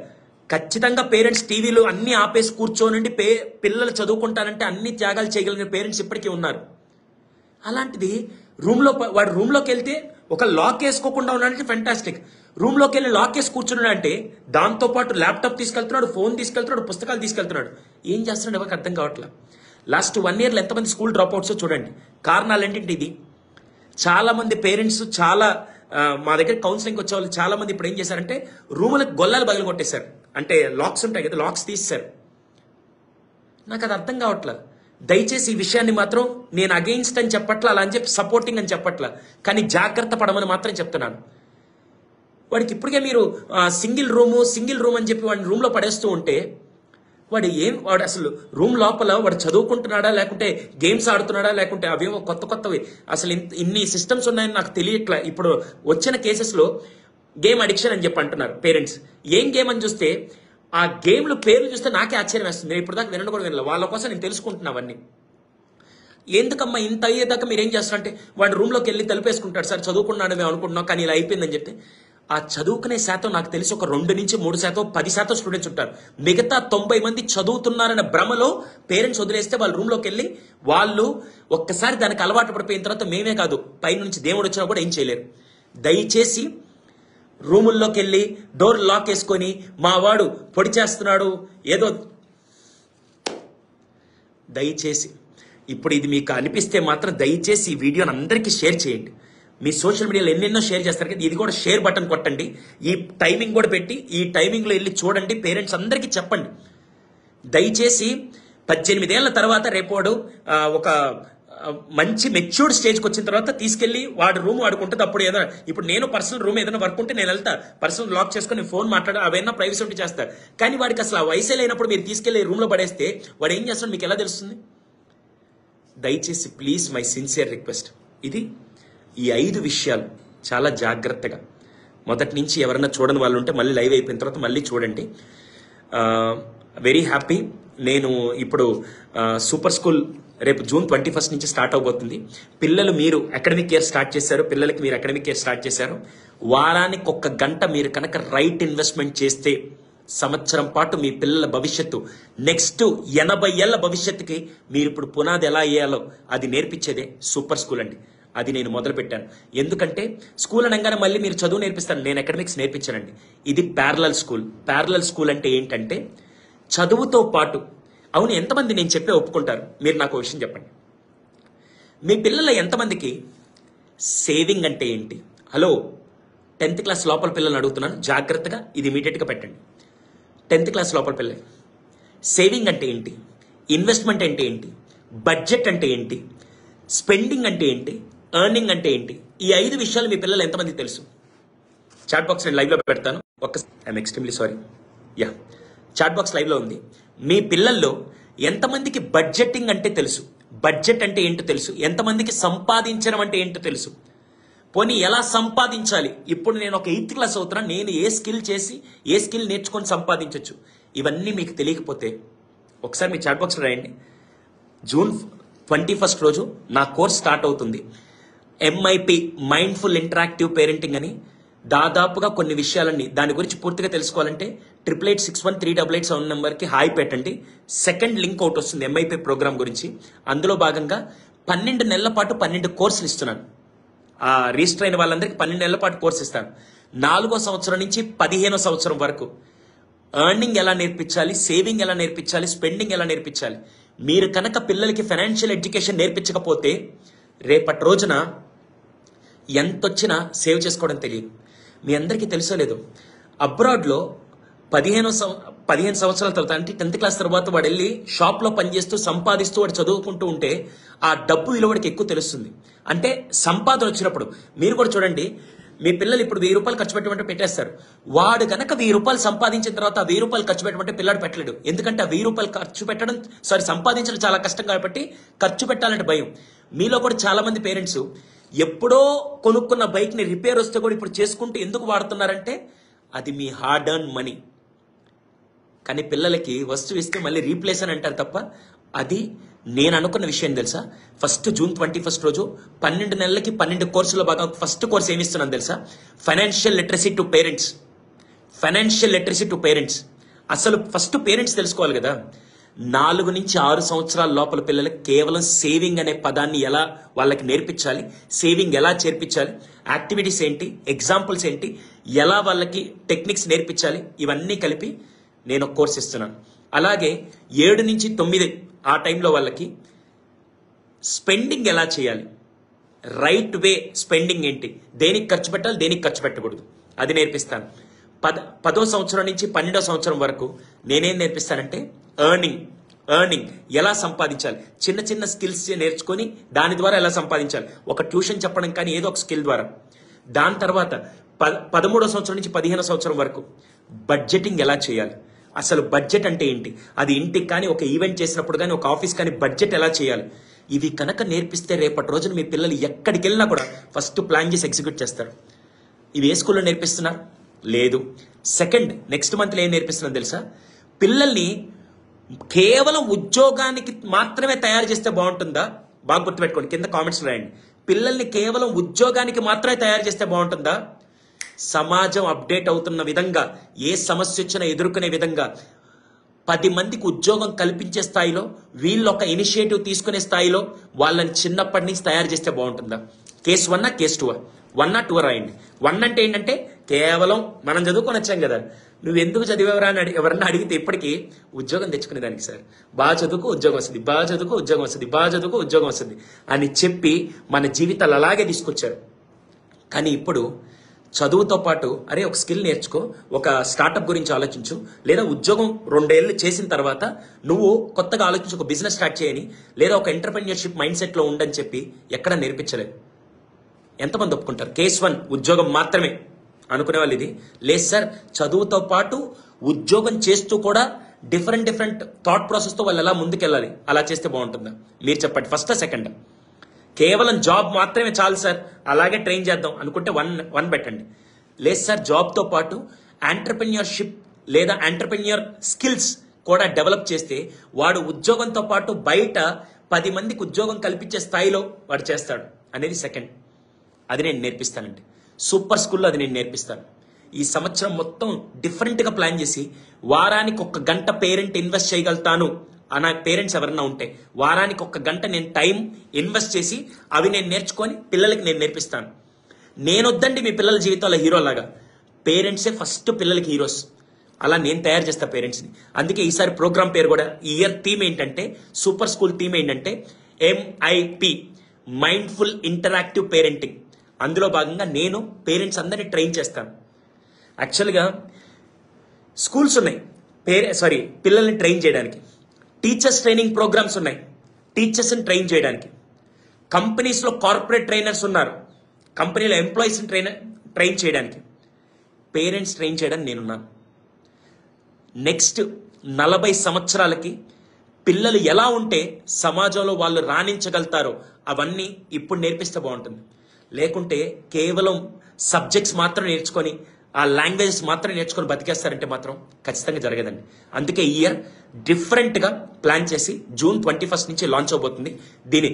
ఖచ్చితంగా పేరెంట్స్ టీవీలు అన్ని ఆపేసి కూర్చోనండి, పే పిల్లలు చదువుకుంటానంటే అన్ని త్యాగాలు చేయగలిగిన పేరెంట్స్ ఇప్పటికీ ఉన్నారు. అలాంటిది రూమ్లో వాడు రూమ్లోకి వెళ్తే ఒక లాక్ వేసుకోకుండా ఉన్నాడంటే ఫెంటాస్టిక్. రూమ్లోకి వెళ్ళి లాక్ వేసి కూర్చున్నాడు అంటే దాంతోపాటు ల్యాప్టాప్ తీసుకెళ్తున్నాడు, ఫోన్ తీసుకెళ్తున్నాడు, పుస్తకాలు తీసుకెళ్తున్నాడు. ఏం చేస్తున్నాడు ఎవరికి అర్థం కావట్లేదు. లాస్ట్ వన్ ఇయర్లో ఎంతమంది స్కూల్ డ్రాప్ అవుట్స్ చూడండి. కారణాలు ఏంటంటే ఇది. చాలా మంది పేరెంట్స్ చాలా మా దగ్గర కౌన్సిలింగ్ వచ్చే వాళ్ళు చాలా మంది ఇప్పుడు ఏం చేశారంటే రూములకు గొల్లాలు బయలు కొట్టేశారు. అంటే లాక్స్ ఉంటాయి కదా, లాక్స్ తీసేశారు. నాకు అది అర్థం కావట్లేదు. దయచేసి ఈ విషయాన్ని మాత్రం నేను అగెయిన్స్ట్ అని చెప్పట్లా, అలా అని చెప్పి సపోర్టింగ్ అని చెప్పట్లా, కానీ జాగ్రత్త పడమని మాత్రం చెప్తున్నాను. వాడికి ఇప్పటికే మీరు సింగిల్ రూము సింగిల్ రూమ్ అని చెప్పి వాడిని రూమ్లో పడేస్తూ ఉంటే వాడు ఏం వాడు అసలు రూమ్ లోపల వాడు చదువుకుంటున్నాడా లేకుంటే గేమ్స్ ఆడుతున్నాడా లేకుంటే అవేమో కొత్త కొత్తవి అసలు ఇన్ని సిస్టమ్స్ ఉన్నాయని నాకు తెలియట్లా. ఇప్పుడు వచ్చిన కేసెస్లో గేమ్ అడిక్షన్ అని చెప్పి అంటున్నారు పేరెంట్స్. ఏం గేమ్ అని చూస్తే ఆ గేమ్లు పేర్లు చూస్తే నాకే ఆశ్చర్యం వేస్తుంది. నేను ఇప్పుడు దాకా వినడం కూడా వినలేదు. వాళ్ళ కోసం నేను తెలుసుకుంటున్నా అవన్నీ. ఎందుకమ్మా ఇంత అయ్యేదాకా మీరు ఏం చేస్తారంటే వాడు రూమ్లోకి వెళ్ళి తలుపేసుకుంటాడు, సార్ చదువుకున్నాడు మేము అనుకుంటున్నాం కానీ ఇలా అయిపోయిందని చెప్తే ఆ చదువుకునే శాతం నాకు తెలిసి ఒక రెండు నుంచి మూడు శాతం పది శాతం స్టూడెంట్స్ ఉంటారు. మిగతా తొంభై మంది చదువుతున్నారన్న భ్రమలో పేరెంట్స్ వదిలేస్తే వాళ్ళ రూమ్లోకి వెళ్ళి వాళ్ళు ఒక్కసారి దానికి అలవాటు పడిపోయిన తర్వాత మేమే కాదు పైనుంచి దేవుడు వచ్చినా కూడా ఏం చేయలేరు. దయచేసి రూముల్లోకి వెళ్ళి డోర్ లాక్ వేసుకొని మా వాడు పొడి చేస్తున్నాడు ఏదో, దయచేసి ఇప్పుడు ఇది మీకు అనిపిస్తే మాత్రం దయచేసి ఈ వీడియోని అందరికీ షేర్ చేయండి. మీ సోషల్ మీడియాలో ఎన్నెన్నో షేర్ చేస్తారు కదా, ఇది కూడా షేర్ బటన్ కొట్టండి. ఈ టైమింగ్ కూడా పెట్టి ఈ టైమింగ్లో వెళ్ళి చూడండి. పేరెంట్స్ అందరికీ చెప్పండి. దయచేసి పద్దెనిమిదేళ్ల తర్వాత రేపోడు ఒక మంచి మెచ్యూర్డ్ స్టేజ్కి వచ్చిన తర్వాత తీసుకెళ్లి వాడి రూమ్ వాడుకుంటుంది. అప్పుడు ఏదైనా ఇప్పుడు నేను పర్సనల్ రూమ్ ఏదైనా వర్క్ ఉంటే నేను వెళ్తా, పర్సనల్ లాక్ చేసుకుని ఫోన్ మాట్లాడ అవైనా ప్రైవసీ ఉంటే చేస్తారు. కానీ వాడికి అసలు ఆ వయసే లేనప్పుడు మీరు తీసుకెళ్లి రూమ్లో పడేస్తే వాడు ఏం చేస్తాడు మీకు ఎలా తెలుస్తుంది? దయచేసి ప్లీజ్ మై సిన్సియర్ రిక్వెస్ట్, ఇది ఈ ఐదు విషయాలు చాలా జాగ్రత్తగా మొదటి నుంచి ఎవరైనా చూడని వాళ్ళు ఉంటే మళ్ళీ లైవ్ అయిపోయిన తర్వాత మళ్ళీ చూడండి. Very happy. నేను ఇప్పుడు సూపర్ స్కూల్ రేపు జూన్ ట్వంటీ ఫస్ట్ నుంచి స్టార్ట్ అవబోతుంది. పిల్లలు మీరు అకాడమిక్ ఇయర్ స్టార్ట్ చేశారు, పిల్లలకి మీరు అకాడమిక్ ఇయర్ స్టార్ట్ చేశారు. వారానికి ఒక్క గంట మీరు కనుక రైట్ ఇన్వెస్ట్మెంట్ చేస్తే సంవత్సరం పాటు మీ పిల్లల భవిష్యత్తు నెక్స్ట్ ఎనభై ఏళ్ల భవిష్యత్తుకి మీరు ఇప్పుడు పునాది ఎలా వేయాలో అది నేర్పించేదే సూపర్ స్కూల్ అండి. అది నేను మొదలు పెట్టాను. ఎందుకంటే స్కూల్ అనగానే మళ్ళీ మీరు చదువు నేర్పిస్తాను, నేను అకాడమిక్స్ నేర్పించానండి. ఇది ప్యారలల్ స్కూల్. ప్యారలల్ స్కూల్ అంటే ఏంటంటే చదువుతో పాటు, అవును ఎంతమంది నేను చెప్పే ఒప్పుకుంటారు? మీరు నాకు విషయం చెప్పండి. మీ పిల్లల ఎంతమందికి సేవింగ్ అంటే ఏంటి? హలో, టెన్త్ క్లాస్ లోపల పిల్లల్ని అడుగుతున్నాను, జాగ్రత్తగా ఇది ఇమీడియట్గా పెట్టండి. టెన్త్ క్లాస్ లోపల పిల్లలు సేవింగ్ అంటే ఏంటి, ఇన్వెస్ట్మెంట్ అంటే ఏంటి, బడ్జెట్ అంటే ఏంటి, స్పెండింగ్ అంటే ఏంటి, ఎర్నింగ్ అంటే ఏంటి, ఈ ఐదు విషయాలు మీ పిల్లలు ఎంతమందికి తెలుసు? చాట్ బాక్స్ నేను లైవ్లో పెడతాను. ఒక్క I'm extremely sorry. Yeah, chat box లైవ్లో ఉంది. మీ పిల్లల్లో ఎంతమందికి బడ్జెటింగ్ అంటే తెలుసు, బడ్జెట్ అంటే ఏంటో తెలుసు, ఎంతమందికి సంపాదించడం అంటే ఏంటో తెలుసు, పోనీ ఎలా సంపాదించాలి. ఇప్పుడు నేను ఒక ఎయిత్ క్లాస్ అవుతున్నాను, నేను ఏ స్కిల్ చేసి ఏ స్కిల్ నేర్చుకొని సంపాదించవచ్చు, ఇవన్నీ మీకు తెలియకపోతే ఒకసారి మీ చాట్ బాక్స్లో రాయండి. జూన్ ట్వంటీ ఫస్ట్ రోజు నా కోర్స్ స్టార్ట్ అవుతుంది. ఎంఐపి మైండ్ఫుల్ ఇంటరాక్టివ్ పేరెంటింగ్ అని. దాదాపుగా కొన్ని విషయాలన్నీ దాని గురించి పూర్తిగా తెలుసుకోవాలంటే triple eight six one three double eight seven నెంబర్కి హాయ్ పెట్టండి. సెకండ్ లింక్ అవుట్ వస్తుంది ఎంఐపి ప్రోగ్రామ్ గురించి. అందులో భాగంగా పన్నెండు నెలల పాటు పన్నెండు కోర్సులు ఇస్తున్నాను. ఆ రిజిస్టర్ అయిన వాళ్ళందరికీ పన్నెండు నెలల పాటు కోర్సు ఇస్తాను. నాలుగో సంవత్సరం నుంచి పదిహేనో సంవత్సరం వరకు ఎర్నింగ్ ఎలా నేర్పించాలి, సేవింగ్ ఎలా నేర్పించాలి, స్పెండింగ్ ఎలా నేర్పించాలి. మీరు కనుక పిల్లలకి ఫైనాన్షియల్ ఎడ్యుకేషన్ నేర్పించకపోతే రేపటి రోజున ఎంత వచ్చినా సేవ్ చేసుకోవడం తెలియదు. మీ అందరికీ తెలుసో లేదు, అబ్రాడ్లో పదిహేను సం పదిహేను సంవత్సరాల తర్వాత అంటే టెన్త్ క్లాస్ తర్వాత వాడు వెళ్ళి షాప్లో పనిచేస్తూ సంపాదిస్తూ వాడు చదువుకుంటూ ఉంటే ఆ డబ్బు విలువ వాడికి ఎక్కువ తెలుస్తుంది. అంటే సంపాదన వచ్చినప్పుడు మీరు కూడా చూడండి, మీ పిల్లలు ఇప్పుడు వెయ్యి రూపాయలు ఖర్చు పెట్టమంటే పెట్టేస్తారు. వాడు కనుక వెయ్యి రూపాయలు సంపాదించిన తర్వాత ఆ వెయ్యి రూపాయలు ఖర్చు పెట్టమంటే పిల్లాడు పెట్టలేడు. ఎందుకంటే ఆ వెయ్యి రూపాయలు ఖర్చు పెట్టడం సారీ సంపాదించడం చాలా కష్టం కాబట్టి ఖర్చు పెట్టాలంటే భయం. మీలో కూడా చాలా మంది పేరెంట్స్ ఎప్పుడో కొనుక్కున్న బైక్ని రిపేర్ వస్తే కూడా ఇప్పుడు చేసుకుంటూ ఎందుకు వాడుతున్నారంటే అది మీ హార్డ్ ఎర్న్ మనీ. కానీ పిల్లలకి వస్తువు ఇస్తే మళ్ళీ రీప్లేస్ అని అంటారు తప్ప అది నేను అనుకున్న విషయం తెలుసా? ఫస్ట్ జూన్ ట్వంటీ ఫస్ట్ రోజు పన్నెండు నెలలకి పన్నెండు కోర్సులో బాగా ఫస్ట్ కోర్స్ ఏమిస్తున్నాను తెలుసా? Financial literacy to parents. Financial literacy to parents అసలు ఫస్ట్ పేరెంట్స్ తెలుసుకోవాలి కదా, నాలుగు నుంచి ఆరు సంవత్సరాల లోపల పిల్లలకి కేవలం సేవింగ్ అనే పదాన్ని ఎలా వాళ్ళకి నేర్పించాలి, సేవింగ్ ఎలా చేర్పించాలి, యాక్టివిటీస్ ఏంటి, ఎగ్జాంపుల్స్ ఏంటి, ఎలా వాళ్ళకి టెక్నిక్స్ నేర్పించాలి, ఇవన్నీ కలిపి నేను ఒక కోర్స్ ఇస్తున్నాను. అలాగే ఏడు నుంచి తొమ్మిది ఆ టైంలో వాళ్ళకి స్పెండింగ్ ఎలా చేయాలి, రైట్ వే స్పెండింగ్ ఏంటి, దేనికి ఖర్చు పెట్టాలి, దేనికి ఖర్చు పెట్టకూడదు, అది నేర్పిస్తాను. పద పదో సంవత్సరం నుంచి పన్నెండో సంవత్సరం వరకు నేనేం నేర్పిస్తానంటే ఎర్నింగ్ ఎర్నింగ్ ఎలా సంపాదించాలి, చిన్న చిన్న స్కిల్స్ నేర్చుకొని దాని ద్వారా ఎలా సంపాదించాలి, ఒక ట్యూషన్ చెప్పడం కానీ ఏదో ఒక స్కిల్ ద్వారా. దాని తర్వాత ప పదమూడో సంవత్సరం నుంచి పదిహేనో సంవత్సరం వరకు బడ్జెటింగ్ ఎలా చేయాలి, అసలు బడ్జెట్ అంటే ఏంటి, అది ఇంటికి కానీ ఒక ఈవెంట్ చేసినప్పుడు కానీ ఒక ఆఫీస్ కానీ బడ్జెట్ ఎలా చేయాలి, ఇవి కనుక నేర్పిస్తే రేపటి రోజున మీ పిల్లలు ఎక్కడికి వెళ్ళినా కూడా ఫస్ట్ ప్లాన్ చేసి ఎగ్జిక్యూట్ చేస్తారు. ఇవి ఏ స్కూల్లో నేర్పిస్తున్నారు? లేదు. సెకండ్, నెక్స్ట్ మంత్లో ఏం నేర్పిస్తున్నాను తెలుసా? పిల్లల్ని కేవలం ఉద్యోగానికి మాత్రమే తయారు చేస్తే బాగుంటుందా? బాగా గుర్తుపెట్టుకోండి, కింద కామెంట్స్ రాయండి. పిల్లల్ని కేవలం ఉద్యోగానికి మాత్రమే తయారు చేస్తే బాగుంటుందా? సమాజం అప్డేట్ అవుతున్న విధంగా, ఏ సమస్య వచ్చినా ఎదుర్కొనే విధంగా, పది మందికి ఉద్యోగం కల్పించే స్థాయిలో, వీళ్ళు ఒక ఇనిషియేటివ్ తీసుకునే స్థాయిలో వాళ్ళని చిన్నప్పటి నుంచి తయారు చేస్తే బాగుంటుందా? కేసు వన్నా కేసు టూ వన్ టూ రాయండి. వన్ అంటే ఏంటంటే కేవలం మనం చదువుకొని వచ్చాం కదా, నువ్వు ఎందుకు చదివేవరా అని ఎవరన్నా అడిగితే ఇప్పటికీ ఉద్యోగం తెచ్చుకునేదానికి సార్, బాగా చదువుకు ఉద్యోగం వస్తుంది, బాగా చదువుకు ఉద్యోగం వస్తుంది, బాగా చదువుకు ఉద్యోగం వస్తుంది అని చెప్పి మన జీవితాలు అలాగే తీసుకొచ్చారు. కానీ ఇప్పుడు చదువుతో పాటు అరే ఒక స్కిల్ నేర్చుకో, ఒక స్టార్టప్ గురించి ఆలోచించు, లేదా ఉద్యోగం రెండేళ్లు చేసిన తర్వాత నువ్వు కొత్తగా ఆలోచించి ఒక బిజినెస్ స్టార్ట్ చేయని, లేదా ఒక ఎంటర్‌ప్రెన్యూర్‌షిప్ మైండ్ సెట్లో ఉండని చెప్పి ఎక్కడ నేర్పించలేదు. ఎంతమంది ఒప్పుకుంటారు? కేస్ వన్ ఉద్యోగం మాత్రమే అనుకునే వాళ్ళు ఇది లేదు సార్, చదువుతో పాటు ఉద్యోగం చేస్తూ కూడా డిఫరెంట్ డిఫరెంట్ థాట్ ప్రాసెస్తో వాళ్ళు ఎలా ముందుకెళ్ళాలి, అలా చేస్తే బాగుంటుందా? మీరు చెప్పండి, ఫస్ట్ సెకండ్. కేవలం జాబ్ మాత్రమే చాలు సార్, అలాగే ట్రైన్ చేద్దాం అనుకుంటే వన్ వన్ పెట్టండి. లేదు సార్, జాబ్తో పాటు ఎంటర్‌ప్రెన్యూర్‌షిప్ లేదా ఎంటర్‌ప్రెన్యూర్ స్కిల్స్ కూడా డెవలప్ చేస్తే వాడు ఉద్యోగంతో పాటు బయట పది మందికి ఉద్యోగం కల్పించే స్థాయిలో వాడు చేస్తాడు అనేది సెకండ్. అది నేను నేర్పిస్తానండి. సూపర్ స్కూల్లో అది నేను నేర్పిస్తాను. ఈ సంవత్సరం మొత్తం డిఫరెంట్గా ప్లాన్ చేసి వారానికి ఒక గంట పేరెంట్ ఇన్వెస్ట్ చేయగలుగుతాను అన్న పేరెంట్స్ ఎవరన్నా ఉంటే వారానికి ఒక గంట నేను టైం ఇన్వెస్ట్ చేసి అవి నేను నేర్చుకొని పిల్లలకి నేను నేర్పిస్తాను. నేను వద్దండి మీ పిల్లల జీవితాల్లో హీరోలాగా, పేరెంట్సే ఫస్ట్ పిల్లలకి హీరోస్. అలా నేను తయారు చేస్తా పేరెంట్స్ని. అందుకే ఈసారి ప్రోగ్రామ్ పేరు కూడా, ఈ ఇయర్ థీమ్ ఏంటంటే, సూపర్ స్కూల్ థీమ్ ఏంటంటే ఎంఐపి, మైండ్ఫుల్ ఇంటరాక్టివ్ పేరెంటింగ్. అందులో భాగంగా నేను పేరెంట్స్ అందరినీ ట్రైన్ చేస్తాను. యాక్చువల్గా స్కూల్స్ ఉన్నాయి పేరే సారీ పిల్లల్ని ట్రైన్ చేయడానికి, టీచర్స్ ట్రైనింగ్ ప్రోగ్రామ్స్ ఉన్నాయి టీచర్స్ని ట్రైన్ చేయడానికి, కంపెనీస్లో కార్పొరేట్ ట్రైనర్స్ ఉన్నారు కంపెనీలో ఎంప్లాయీస్ని ట్రైనర్ ట్రైన్ చేయడానికి, పేరెంట్స్ ట్రైన్ చేయడానికి నేనున్నాను. నెక్స్ట్ నలభై సంవత్సరాలకి పిల్లలు ఎలా ఉంటే సమాజంలో వాళ్ళు రాణించగలుగుతారో అవన్నీ ఇప్పుడు నేర్పిస్తే బాగుంటుంది. లేకుంటే కేవలం సబ్జెక్ట్స్ మాత్రం నేర్చుకొని ఆ లాంగ్వేజెస్ మాత్రం నేర్చుకొని బతికేస్తారంటే మాత్రం ఖచ్చితంగా జరగదండి. అందుకే ఈ ఇయర్ డిఫరెంట్గా ప్లాన్ చేసి జూన్ ట్వంటీ ఫస్ట్ నుంచి లాంచ్ అవబోతుంది. దీని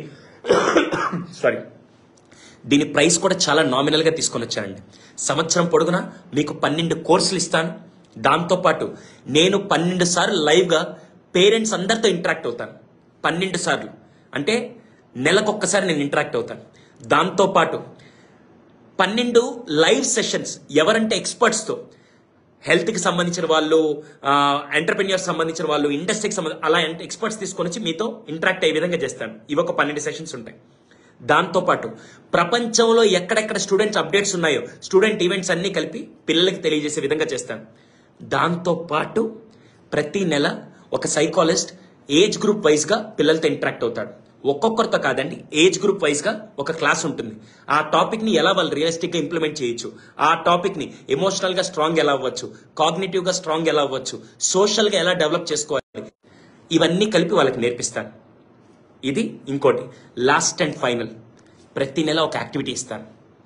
సారీ దీని ప్రైస్ కూడా చాలా నామినల్గా తీసుకొని వచ్చానండి. సంవత్సరం పొడుగునా మీకు పన్నెండు కోర్సులు ఇస్తాను. దాంతోపాటు నేను పన్నెండు సార్లు లైవ్గా పేరెంట్స్ అందరితో ఇంటరాక్ట్ అవుతాను. పన్నెండు సార్లు అంటే నెలకొక్కసారి నేను ఇంటరాక్ట్ అవుతాను. దాంతోపాటు పన్నెండు లైవ్ సెషన్స్, ఎవరంటే ఎక్స్పర్ట్స్తో, హెల్త్కి సంబంధించిన వాళ్ళు, ఎంటర్‌ప్రెన్యూర్స్ సంబంధించిన వాళ్ళు, ఇండస్ట్రీకి సంబంధించి అలా ఎక్స్పర్ట్స్ తీసుకొని వచ్చి మీతో ఇంటరాక్ట్ అయ్యే విధంగా చేస్తాను. ఇవి ఒక పన్నెండు సెషన్స్ ఉంటాయి. దాంతోపాటు ప్రపంచంలో ఎక్కడెక్కడ స్టూడెంట్స్ అప్డేట్స్ ఉన్నాయో స్టూడెంట్ ఈవెంట్స్ అన్నీ కలిపి పిల్లలకి తెలియజేసే విధంగా చేస్తాను. దాంతోపాటు ప్రతి నెల ఒక సైకాలజిస్ట్ ఏజ్ గ్రూప్ వైజ్గా పిల్లలతో ఇంటరాక్ట్ అవుతాడు. ఒక్కొక్కరితో కాదండి, ఏజ్ గ్రూప్ వైజ్గా ఒక క్లాస్ ఉంటుంది. ఆ టాపిక్ని ఎలా వాళ్ళు రియలిస్టిక్గా ఇంప్లిమెంట్ చేయొచ్చు, ఆ టాపిక్ని ఎమోషనల్గా స్ట్రాంగ్ ఎలా అవ్వచ్చు, కాగ్నిటివ్గా స్ట్రాంగ్ ఎలా అవ్వచ్చు, సోషల్గా ఎలా డెవలప్ చేసుకోవాలి, ఇవన్నీ కలిపి వాళ్ళకి నేర్పిస్తాను. ఇది ఇంకోటి లాస్ట్ అండ్ ఫైనల్, ప్రతి నెల ఒక యాక్టివిటీ ఇస్తాను.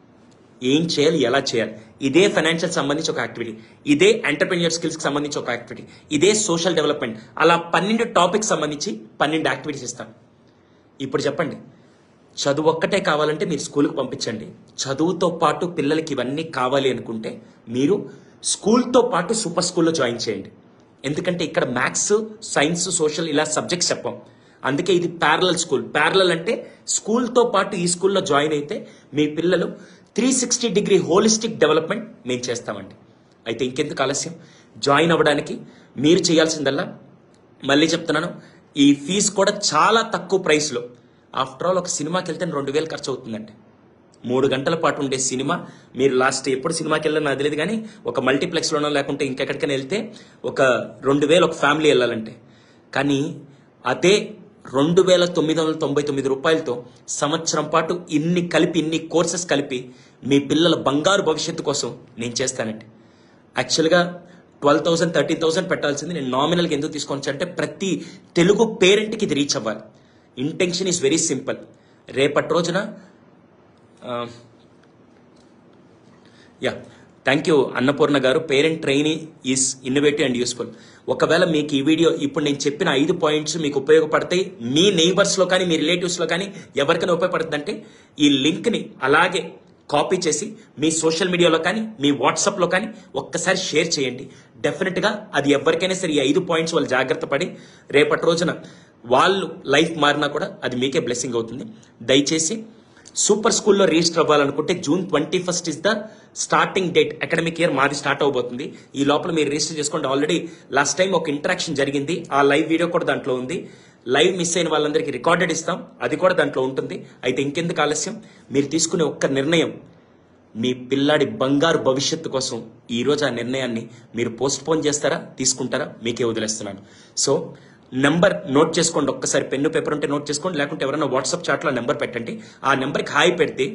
ఏం చేయాలి, ఎలా చేయాలి, ఇదే ఫైనాన్షియల్ సంబంధించి ఒక యాక్టివిటీ, ఇదే ఎంటర్‌ప్రెన్యూర్ స్కిల్స్కి సంబంధించి ఒక యాక్టివిటీ, ఇదే సోషల్ డెవలప్మెంట్, అలా పన్నెండు టాపిక్స్ సంబంధించి పన్నెండు యాక్టివిటీస్ ఇస్తాను. ఇప్పుడు చెప్పండి, చదువు ఒక్కటే కావాలంటే మీరు స్కూల్కి పంపించండి. చదువుతో పాటు పిల్లలకి ఇవన్నీ కావాలి అనుకుంటే మీరు స్కూల్తో పాటు సూపర్ స్కూల్లో జాయిన్ చేయండి. ఎందుకంటే ఇక్కడ మ్యాథ్స్, సైన్స్, సోషల్ ఇలా సబ్జెక్ట్స్ చెప్పాం. అందుకే ఇది ప్యారలల్ స్కూల్. ప్యారలల్ అంటే స్కూల్తో పాటు ఈ స్కూల్లో జాయిన్ అయితే మీ పిల్లలు three sixty degree holistic development మేము చేస్తామండి. అయితే ఇంకెందుకు ఆలస్యం, జాయిన్ అవ్వడానికి మీరు చేయాల్సిందల్లా, మళ్ళీ చెప్తున్నాను, ఈ ఫీజు కూడా చాలా తక్కువ ప్రైస్లో. ఆఫ్టర్ ఆల్ ఒక సినిమాకి వెళ్తే రెండు వేలు ఖర్చు అవుతుందండి. మూడు గంటల పాటు ఉండే సినిమా, మీరు లాస్ట్ ఎప్పుడు సినిమాకి వెళ్ళాలో నాకు తెలియదు కానీ ఒక మల్టీప్లెక్స్లోనో లేకుంటే ఇంకెక్కడికైనా వెళ్తే ఒక రెండు వేలు ఒక ఫ్యామిలీ వెళ్ళాలంటే. కానీ అదే రెండు వేల తొమ్మిది వందల తొంభై తొమ్మిది రూపాయలతో సంవత్సరం పాటు ఇన్ని కలిపి ఇన్ని కోర్సెస్ కలిపి మీ పిల్లల బంగారు భవిష్యత్తు కోసం నేను చేస్తానండి. యాక్చువల్గా ట్వెల్వ్ థౌసండ్ థర్టీన్ థౌసండ్ పెట్టాల్సింది నేను నామినల్గా ఎందుకు తీసుకొచ్చి అంటే ప్రతి తెలుగు పేరెంట్కి ఇది రీచ్ అవ్వాలి. Intention is very simple. రేపటి రోజున yeah thank you Annapurna garu. Parent training is innovative and useful. ఒకవేళ మీకు ఈ వీడియో ఇప్పుడు నేను చెప్పిన ఐదు పాయింట్స్ మీకు ఉపయోగపడతాయి, మీ నైబర్స్లో కానీ మీ రిలేటివ్స్లో కానీ ఎవరికైనా ఉపయోగపడుతుంది అంటే ఈ లింక్ని అలాగే కాపీ చేసి మీ సోషల్ మీడియాలో కానీ మీ వాట్సాప్లో కానీ ఒక్కసారి షేర్ చేయండి. డెఫినెట్గా అది ఎవరికైనా సరే ఈ ఐదు పాయింట్స్ వాళ్ళు జాగ్రత్త పడి రేపటి రోజున వాళ్ళు లైఫ్ మారినా కూడా అది మీకే బ్లెస్సింగ్ అవుతుంది. దయచేసి సూపర్ స్కూల్లో రిజిస్టర్ అవ్వాలనుకుంటే June twenty first is the starting date. Academic year మాది స్టార్ట్ అవబోతుంది. ఈ లోపల మీరు రిజిస్టర్ చేసుకోండి. ఆల్రెడీ లాస్ట్ టైం ఒక ఇంటరాక్షన్ జరిగింది, ఆ లైవ్ వీడియో కూడా దాంట్లో ఉంది. లైవ్ మిస్ అయిన వాళ్ళందరికీ రికార్డెడ్ ఇస్తాం, అది కూడా దాంట్లో ఉంటుంది. అయితే ఇంకెందుకు ఆలస్యం, మీరు తీసుకునే ఒక్క నిర్ణయం మీ పిల్లాడి బంగారు భవిష్యత్తు కోసం ఈరోజు ఆ నిర్ణయాన్ని మీరు పోస్ట్ పోన్ చేస్తారా, తీసుకుంటారా, మీకే వదిలేస్తున్నాను. సో నెంబర్ నోట్ చేసుకోండి, ఒక్కసారి పెన్ను పేపర్ ఉంటే నోట్ చేసుకోండి, లేకుంటే ఎవరైనా వాట్సాప్ చాట్లో నెంబర్ పెట్టండి. ఆ నెంబర్కి హాయ్ పెడితే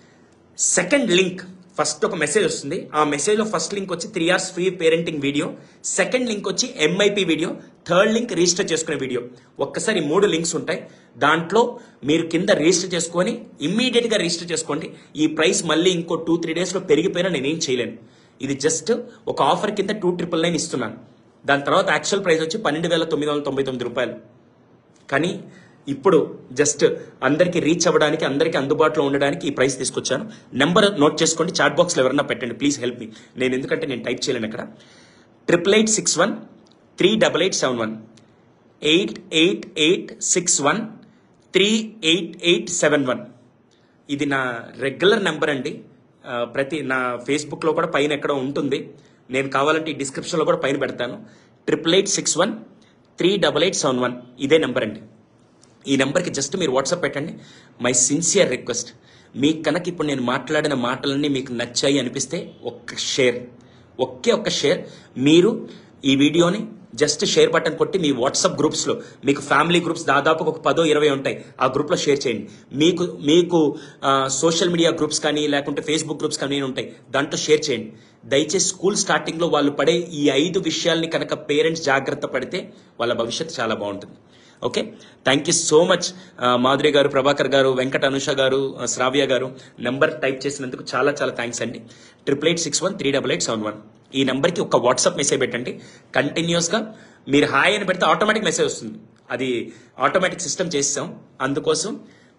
సెకండ్ లింక్ ఫస్ట్ ఒక మెసేజ్ వస్తుంది. ఆ మెసేజ్లో ఫస్ట్ లింక్ వచ్చి three hours free parenting video, second link వచ్చి MIP video, third link register చేసుకునే వీడియో. ఒక్కసారి మూడు లింక్స్ ఉంటాయి. దాంట్లో మీరు కింద రిజిస్టర్ చేసుకొని ఇమ్మీడియట్గా రిజిస్టర్ చేసుకోండి. ఈ ప్రైస్ మళ్ళీ ఇంకో టూ త్రీ డేస్లో పెరిగిపోయినా నేనేం చేయలేను. ఇది జస్ట్ ఒక ఆఫర్ కింద టూ ట్రిపుల్ నైన్ ఇస్తున్నాను. దాని తర్వాత యాక్చువల్ ప్రైస్ వచ్చి పన్నెండు వేల తొమ్మిది వందల తొంభై తొమ్మిది రూపాయలు. కానీ ఇప్పుడు జస్ట్ అందరికీ రీచ్ అవ్వడానికి, అందరికీ అందుబాటులో ఉండడానికి ఈ ప్రైస్ తీసుకొచ్చాను. నెంబర్ నోట్ చేసుకోండి, చాట్ బాక్స్లో ఎవరన్నా పెట్టండి ప్లీజ్, హెల్ప్ మీ. నేను ఎందుకంటే నేను టైప్ చేయలేను ఇక్కడ. Triple eight six one three double eight seven one eight eight eight six one three eight eight seven one. ఇది నా రెగ్యులర్ నెంబర్ అండి. ప్రతి నా ఫేస్బుక్లో కూడా పైన ఎక్కడో ఉంటుంది, నేను కావాలంటే ఈ డిస్క్రిప్షన్లో కూడా పైన పెడతాను. Triple eight six one three double eight seven one ఇదే నెంబర్ అండి. ఈ నెంబర్కి జస్ట్ మీరు వాట్సాప్ పెట్టండి. మై సిన్సియర్ రిక్వెస్ట్, మీకు కనుక ఇప్పుడు నేను మాట్లాడిన మాటలన్నీ మీకు నచ్చాయి అనిపిస్తే ఒక్క షేర్, ఒకే ఒక్క షేర్. మీరు ఈ వీడియోని జస్ట్ షేర్ బటన్ కొట్టి మీ వాట్సాప్ గ్రూప్స్లో, మీకు ఫ్యామిలీ గ్రూప్స్ దాదాపు ఒక పదో ఇరవై ఉంటాయి, ఆ గ్రూప్లో షేర్ చేయండి. మీకు మీకు సోషల్ మీడియా గ్రూప్స్ కానీ లేకుంటే ఫేస్బుక్ గ్రూప్స్ కానీ ఉంటాయి, దాంట్లో షేర్ చేయండి. దయచేసి స్కూల్ స్టార్టింగ్లో వాళ్ళు పడే ఈ ఐదు విషయాల్ని కనుక పేరెంట్స్ జాగ్రత్త పడితే వాళ్ళ భవిష్యత్తు చాలా బాగుంటుంది. Okay, thank you so much Madhuri garu, Prabhakar గారు, వెంకట అనుష గారు, శ్రావ్య గారు. నెంబర్ టైప్ చేసినందుకు చాలా చాలా థ్యాంక్స్ అండి. Triple eight six one three double eight seven one ఈ నెంబర్కి ఒక వాట్సాప్ మెసేజ్ పెట్టండి. కంటిన్యూస్గా మీరు హాయ్ అని పెడితే ఆటోమేటిక్ మెసేజ్ వస్తుంది, అది ఆటోమేటిక్ సిస్టమ్ చేస్తాం. అందుకోసం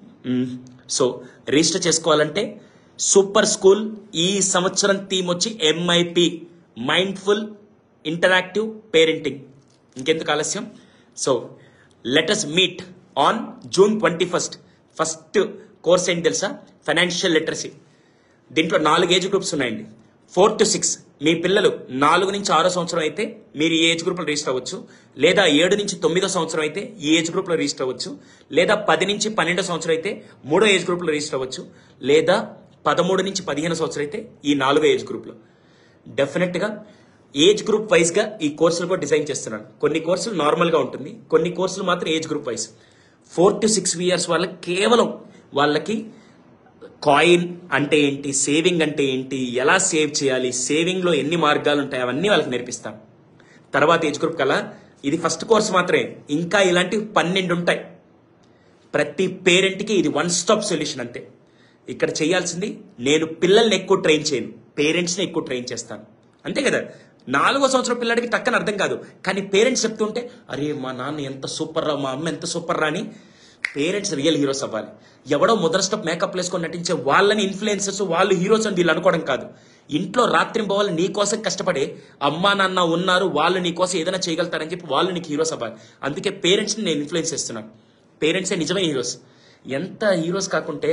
సో రిజిస్టర్ చేసుకోవాలంటే సూపర్ స్కూల్ ఈ సంవత్సరం థీమ్ వచ్చి ఎంఐపి, మైండ్ఫుల్ ఇంటరాక్టివ్ పేరెంటింగ్. ఇంకెందుకు ఆలస్యం, so let us meet on June twenty first. First course ఏంటి తెలుసా, ఫైనాన్షియల్ లిటరసీ. దీంట్లో నాలుగు ఏజ్ గ్రూప్స్ ఉన్నాయండి, ఫోర్ టు సిక్స్. మీ పిల్లలు నాలుగు నుంచి ఆరో సంవత్సరం అయితే మీరు ఈ ఏజ్ గ్రూప్లో రిజిస్టర్ అవ్వచ్చు, లేదా ఏడు నుంచి తొమ్మిదో సంవత్సరం అయితే ఈ ఏజ్ గ్రూప్లో రిజిస్టర్ అవ్వచ్చు, లేదా పది నుంచి పన్నెండో సంవత్సరం అయితే మూడో ఏజ్ గ్రూప్లో రిజిస్టర్ అవ్వచ్చు, లేదా పదమూడు నుంచి పదిహేను సంవత్సరం అయితే ఈ నాలుగో ఏజ్ గ్రూప్లో. డెఫినెట్గా ఏజ్ గ్రూప్ వైజ్గా ఈ కోర్సులు కూడా డిజైన్ చేస్తున్నాను. కొన్ని కోర్సులు నార్మల్గా ఉంటుంది, కొన్ని కోర్సులు మాత్రం age group wise. Four to six years వాళ్ళకి కేవలం వాళ్ళకి కాయిన్ అంటే ఏంటి, సేవింగ్ అంటే ఏంటి, ఎలా సేవ్ చేయాలి, సేవింగ్లో ఎన్ని మార్గాలు ఉంటాయి, అవన్నీ వాళ్ళకి నేర్పిస్తాం. తర్వాత ఏజ్ గ్రూప్ కల్లా ఇది ఫస్ట్ కోర్స్ మాత్రమే, ఇంకా ఇలాంటివి పన్నెండు ఉంటాయి. ప్రతి పేరెంట్కి ఇది వన్ స్టాప్ సొల్యూషన్ అంతే. ఇక్కడ చేయాల్సింది, నేను పిల్లల్ని ఎక్కువ ట్రైన్ చేయను, పేరెంట్స్ని ఎక్కువ ట్రైన్ చేస్తాను, అంతే కదా. నాలుగో సంవత్సరం పిల్లడికి టక్కన అర్థం కాదు, కానీ పేరెంట్స్ చెప్తుంటే అరే మా నాన్న ఎంత సూపర్ రా, మా అమ్మ ఎంత సూపర్ రా అని పేరెంట్స్ రియల్ హీరోస్ అవ్వాలి. ఎవడో మొదటి స్టెప్ మేకప్ వేసుకొని నటించే వాళ్ళని ఇన్ఫ్లుయెన్సర్స్, వాళ్ళు హీరోస్ అని వీళ్ళు అనుకోవడం కాదు. ఇంట్లో రాత్రింబవళ్ళు నీ కోసం కష్టపడే అమ్మా నాన్న ఉన్నారు, వాళ్ళు నీ కోసం ఏదైనా చేయగలుగుతారని చెప్పి వాళ్ళు నీకు హీరోస్ అవ్వాలి. అందుకే పేరెంట్స్ని నేను ఇన్ఫ్లుయెన్స్ చేస్తున్నాను. పేరెంట్సే నిజమైన హీరోస్. ఎంత హీరోస్ కాకుంటే,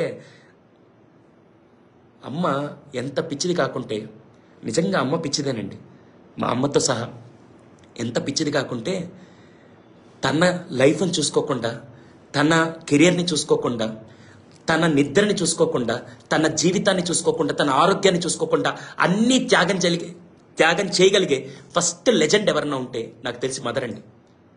అమ్మ ఎంత పిచ్చిది కాకుంటే, నిజంగా అమ్మ పిచ్చిదేనండి, మా అమ్మతో సహా ఎంత పిచ్చిది కాకుంటే, తన లైఫ్ని చూసుకోకుండా, తన కెరియర్ని చూసుకోకుండా, తన నిద్రని చూసుకోకుండా, తన జీవితాన్ని చూసుకోకుండా, తన ఆరోగ్యాన్ని చూసుకోకుండా అన్నీ త్యాగం జరిగే త్యాగం చేయగలిగే ఫస్ట్ లెజెండ్ ఎవరన్నా ఉంటే నాకు తెలిసి మదర్ అండి.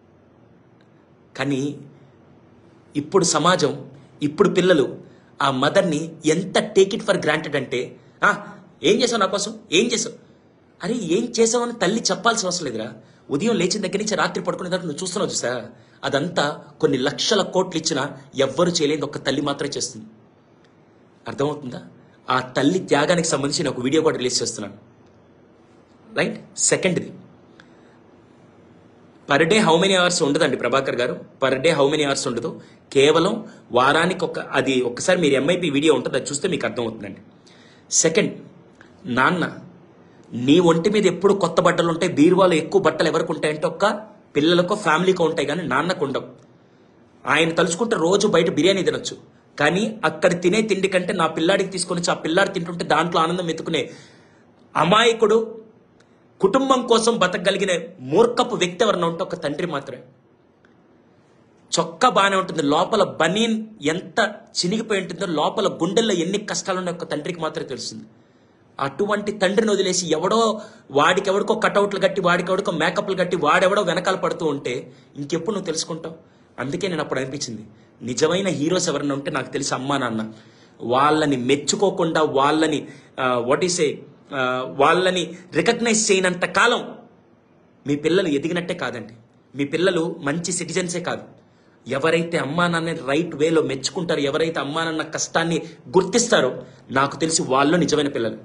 కానీ ఇప్పుడు సమాజం, ఇప్పుడు పిల్లలు ఆ మదర్ని ఎంత టేక్ ఇట్ ఫర్ గ్రాంటెడ్ అంటే, ఏం చేసావు నా కోసం, ఏం చేసావు, అరే ఏం చేసావని తల్లి చెప్పాల్సిన అవసరం లేదురా. ఉదయం లేచిన దగ్గర నుంచి రాత్రి పడుకునే దాకా నువ్వు చూస్తున్నావు చూసా, అదంతా కొన్ని లక్షల కోట్లు ఇచ్చినా ఎవ్వరు చేయలేని ఒక తల్లి మాత్రమే చేస్తుంది. అర్థమవుతుందా? ఆ తల్లి త్యాగానికి సంబంధించి నేను ఒక వీడియో కూడా రిలీజ్ చేస్తున్నాను. రైట్. సెకండ్ది, per day how many hours ఉండదండి Prabhakar garu, per day how many hours ఉండదు, కేవలం వారానికి ఒక, అది ఒక్కసారి మీరు ఎంఐపి వీడియో ఉంటుంది, అది చూస్తే మీకు అర్థమవుతుందండి. సెకండ్, నాన్న నీ ఒంటి మీద ఎప్పుడు కొత్త బట్టలు ఉంటాయి, బీరువాలో ఎక్కువ బట్టలు ఎవరికి ఉంటాయంటే ఒక్క పిల్లలకో ఫ్యామిలీకో ఉంటాయి, కానీ నాన్నకు ఉండవు. ఆయన తలుచుకుంటే రోజు బయట బిర్యానీ తినొచ్చు, కానీ అక్కడ తినే తిండి కంటే నా పిల్లాడికి తీసుకొని వచ్చి ఆ పిల్లాడి తింటుంటే దాంట్లో ఆనందం ఎత్తుకునే అమాయకుడు, కుటుంబం కోసం బతకగలిగిన మూర్ఖపు వ్యక్తి ఎవరన్నా ఉంటే ఒక తండ్రి మాత్రమే. చొక్కా బాగానే ఉంటుంది, లోపల బనీన్ ఎంత చినిగిపోయి ఉంటుందో, లోపల గుండెల్లో ఎన్ని కష్టాలు ఉన్నాయో ఒక తండ్రికి మాత్రమే తెలుస్తుంది. అటువంటి తండ్రిని వదిలేసి ఎవడో వాడికెవడికో కటౌట్లు కట్టి, వాడికెవడికో మేకప్లు కట్టి, వాడెవడో వెనకాల పడుతూ ఉంటే ఇంకెప్పుడు నువ్వు తెలుసుకుంటావు? అందుకే నేను అప్పుడు అనిపించింది, నిజమైన హీరోస్ ఎవరన్నా ఉంటే నాకు తెలిసి అమ్మా నాన్న. వాళ్ళని మెచ్చుకోకుండా, వాళ్ళని వాట్ ఈస్ ఏ వాళ్ళని రికగ్నైజ్ చేయనంత కాలం మీ పిల్లలు ఎదిగినట్టే కాదండి. మీ పిల్లలు మంచి సిటిజన్సే కాదు. ఎవరైతే అమ్మా నాన్న రైట్ వేలో మెచ్చుకుంటారో, ఎవరైతే అమ్మా నాన్న కష్టాన్ని గుర్తిస్తారో, నాకు తెలిసి వాళ్ళు నిజమైన పిల్లలు.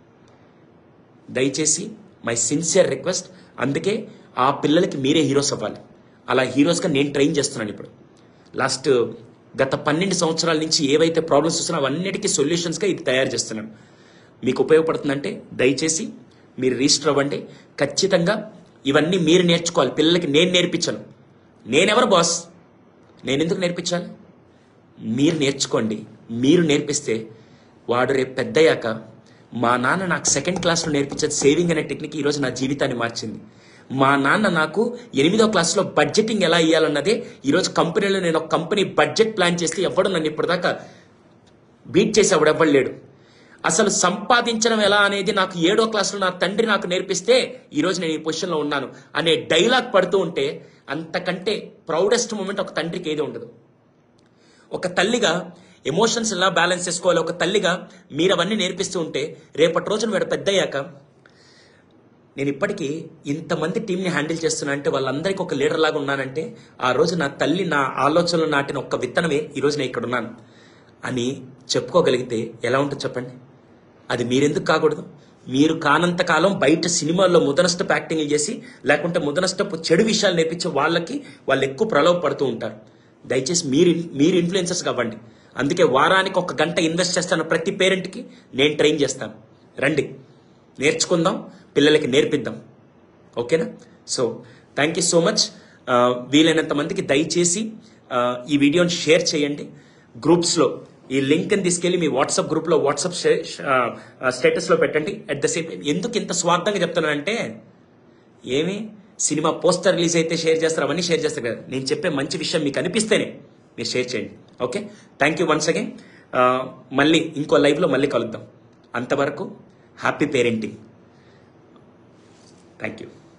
దయచేసి మై సిన్సియర్ రిక్వెస్ట్, అందుకే ఆ పిల్లలకి మీరే హీరోస్ అవ్వాలి. అలా హీరోస్గా నేను ట్రైన్ చేస్తున్నాను. ఇప్పుడు లాస్ట్ గత పన్నెండు సంవత్సరాల నుంచి ఏవైతే ప్రాబ్లమ్స్ వస్తున్నాయో అవన్నిటికీ సొల్యూషన్స్గా ఇది తయారు చేస్తున్నాను. మీకు ఉపయోగపడుతుందంటే దయచేసి మీరు రిజిస్టర్ అవ్వండి. ఖచ్చితంగా ఇవన్నీ మీరు నేర్చుకోవాలి. పిల్లలకి నేను నేర్పించను. నేనెవరు బాస్, నేను ఎందుకు నేర్పించాలి? మీరు నేర్చుకోండి. మీరు నేర్పిస్తే వాడు రేపు పెద్దయ్యాక, మా నాన్న నాకు సెకండ్ క్లాస్లో నేర్పించేది సేవింగ్ అనే టెక్నిక్ ఈరోజు నా జీవితాన్ని మార్చింది. మా నాన్న నాకు ఎనిమిదో క్లాస్లో బడ్జెటింగ్ ఎలా ఇవ్వాలన్నదే ఈరోజు కంపెనీలో నేను ఒక కంపెనీ బడ్జెట్ ప్లాన్ చేస్తే ఎవడు నన్ను ఇప్పటిదాకా బీట్ చేసి ఎవడు ఎవ్వలేడు. అసలు సంపాదించడం ఎలా అనేది నాకు ఏడో క్లాస్లో నా తండ్రి నాకు నేర్పిస్తే ఈరోజు నేను ఈ పొజిషన్లో ఉన్నాను అనే డైలాగ్ పడుతూ ఉంటే, అంతకంటే ప్రౌడెస్ట్ మూమెంట్ ఒక తండ్రికి ఏది ఉండదు. ఒక తల్లిగా ఎమోషన్స్ ఎలా బ్యాలెన్స్ చేసుకోవాలి, ఒక తల్లిగా మీరు అవన్నీ నేర్పిస్తూ ఉంటే, రేపటి రోజున వీడు పెద్దయ్యాక, నేను ఇప్పటికీ ఇంతమంది టీంని హ్యాండిల్ చేస్తున్నా అంటే వాళ్ళందరికీ ఒక లీడర్ లాగా ఉన్నానంటే, ఆ రోజు నా తల్లి నా ఆలోచనలు నాటిన ఒక్క విత్తనమే ఈరోజు నేను ఇక్కడ ఉన్నాను అని చెప్పుకోగలిగితే ఎలా ఉంటుంది చెప్పండి? అది మీరెందుకు కాకూడదు? మీరు కానంత కాలం బయట సినిమాల్లో ముదనష్టపు యాక్టింగ్ చేసి, లేకుంటే ముదనష్టపు చెడు విషయాలు నేర్పించే వాళ్ళకి వాళ్ళు ఎక్కువ ప్రలోభ పడుతూ ఉంటారు. దయచేసి మీరు మీరు ఇన్ఫ్లుయెన్సర్స్ కావండి. అందుకే వారానికి ఒక గంట ఇన్వెస్ట్ చేస్తాను ప్రతి పేరెంట్కి, నేను ట్రైన్ చేస్తాను. రండి, నేర్చుకుందాం, పిల్లలకి నేర్పిద్దాం. ఓకేనా? So thank you so much. వీలైనంత మందికి దయచేసి ఈ వీడియోని షేర్ చేయండి. గ్రూప్స్లో ఈ లింక్ని తీసుకెళ్ళి మీ వాట్సాప్ గ్రూప్లో, వాట్సాప్ స్టేటస్లో పెట్టండి. అట్ ద సేమ్ టైం ఎందుకు ఇంత స్వార్థంగా చెప్తున్నానంటే, ఏమి సినిమా పోస్టర్ రిలీజ్ అయితే షేర్ చేస్తారు, అవన్నీ షేర్ చేస్తారు కదా. నేను చెప్పే మంచి విషయం మీకు అనిపిస్తేనే మీరు షేర్ చేయండి. Okay, thank you once again. మళ్ళీ ఇంకో లైవ్లో మళ్ళీ కలుద్దాం. అంతవరకు హ్యాపీ పేరెంటింగ్. Thank you.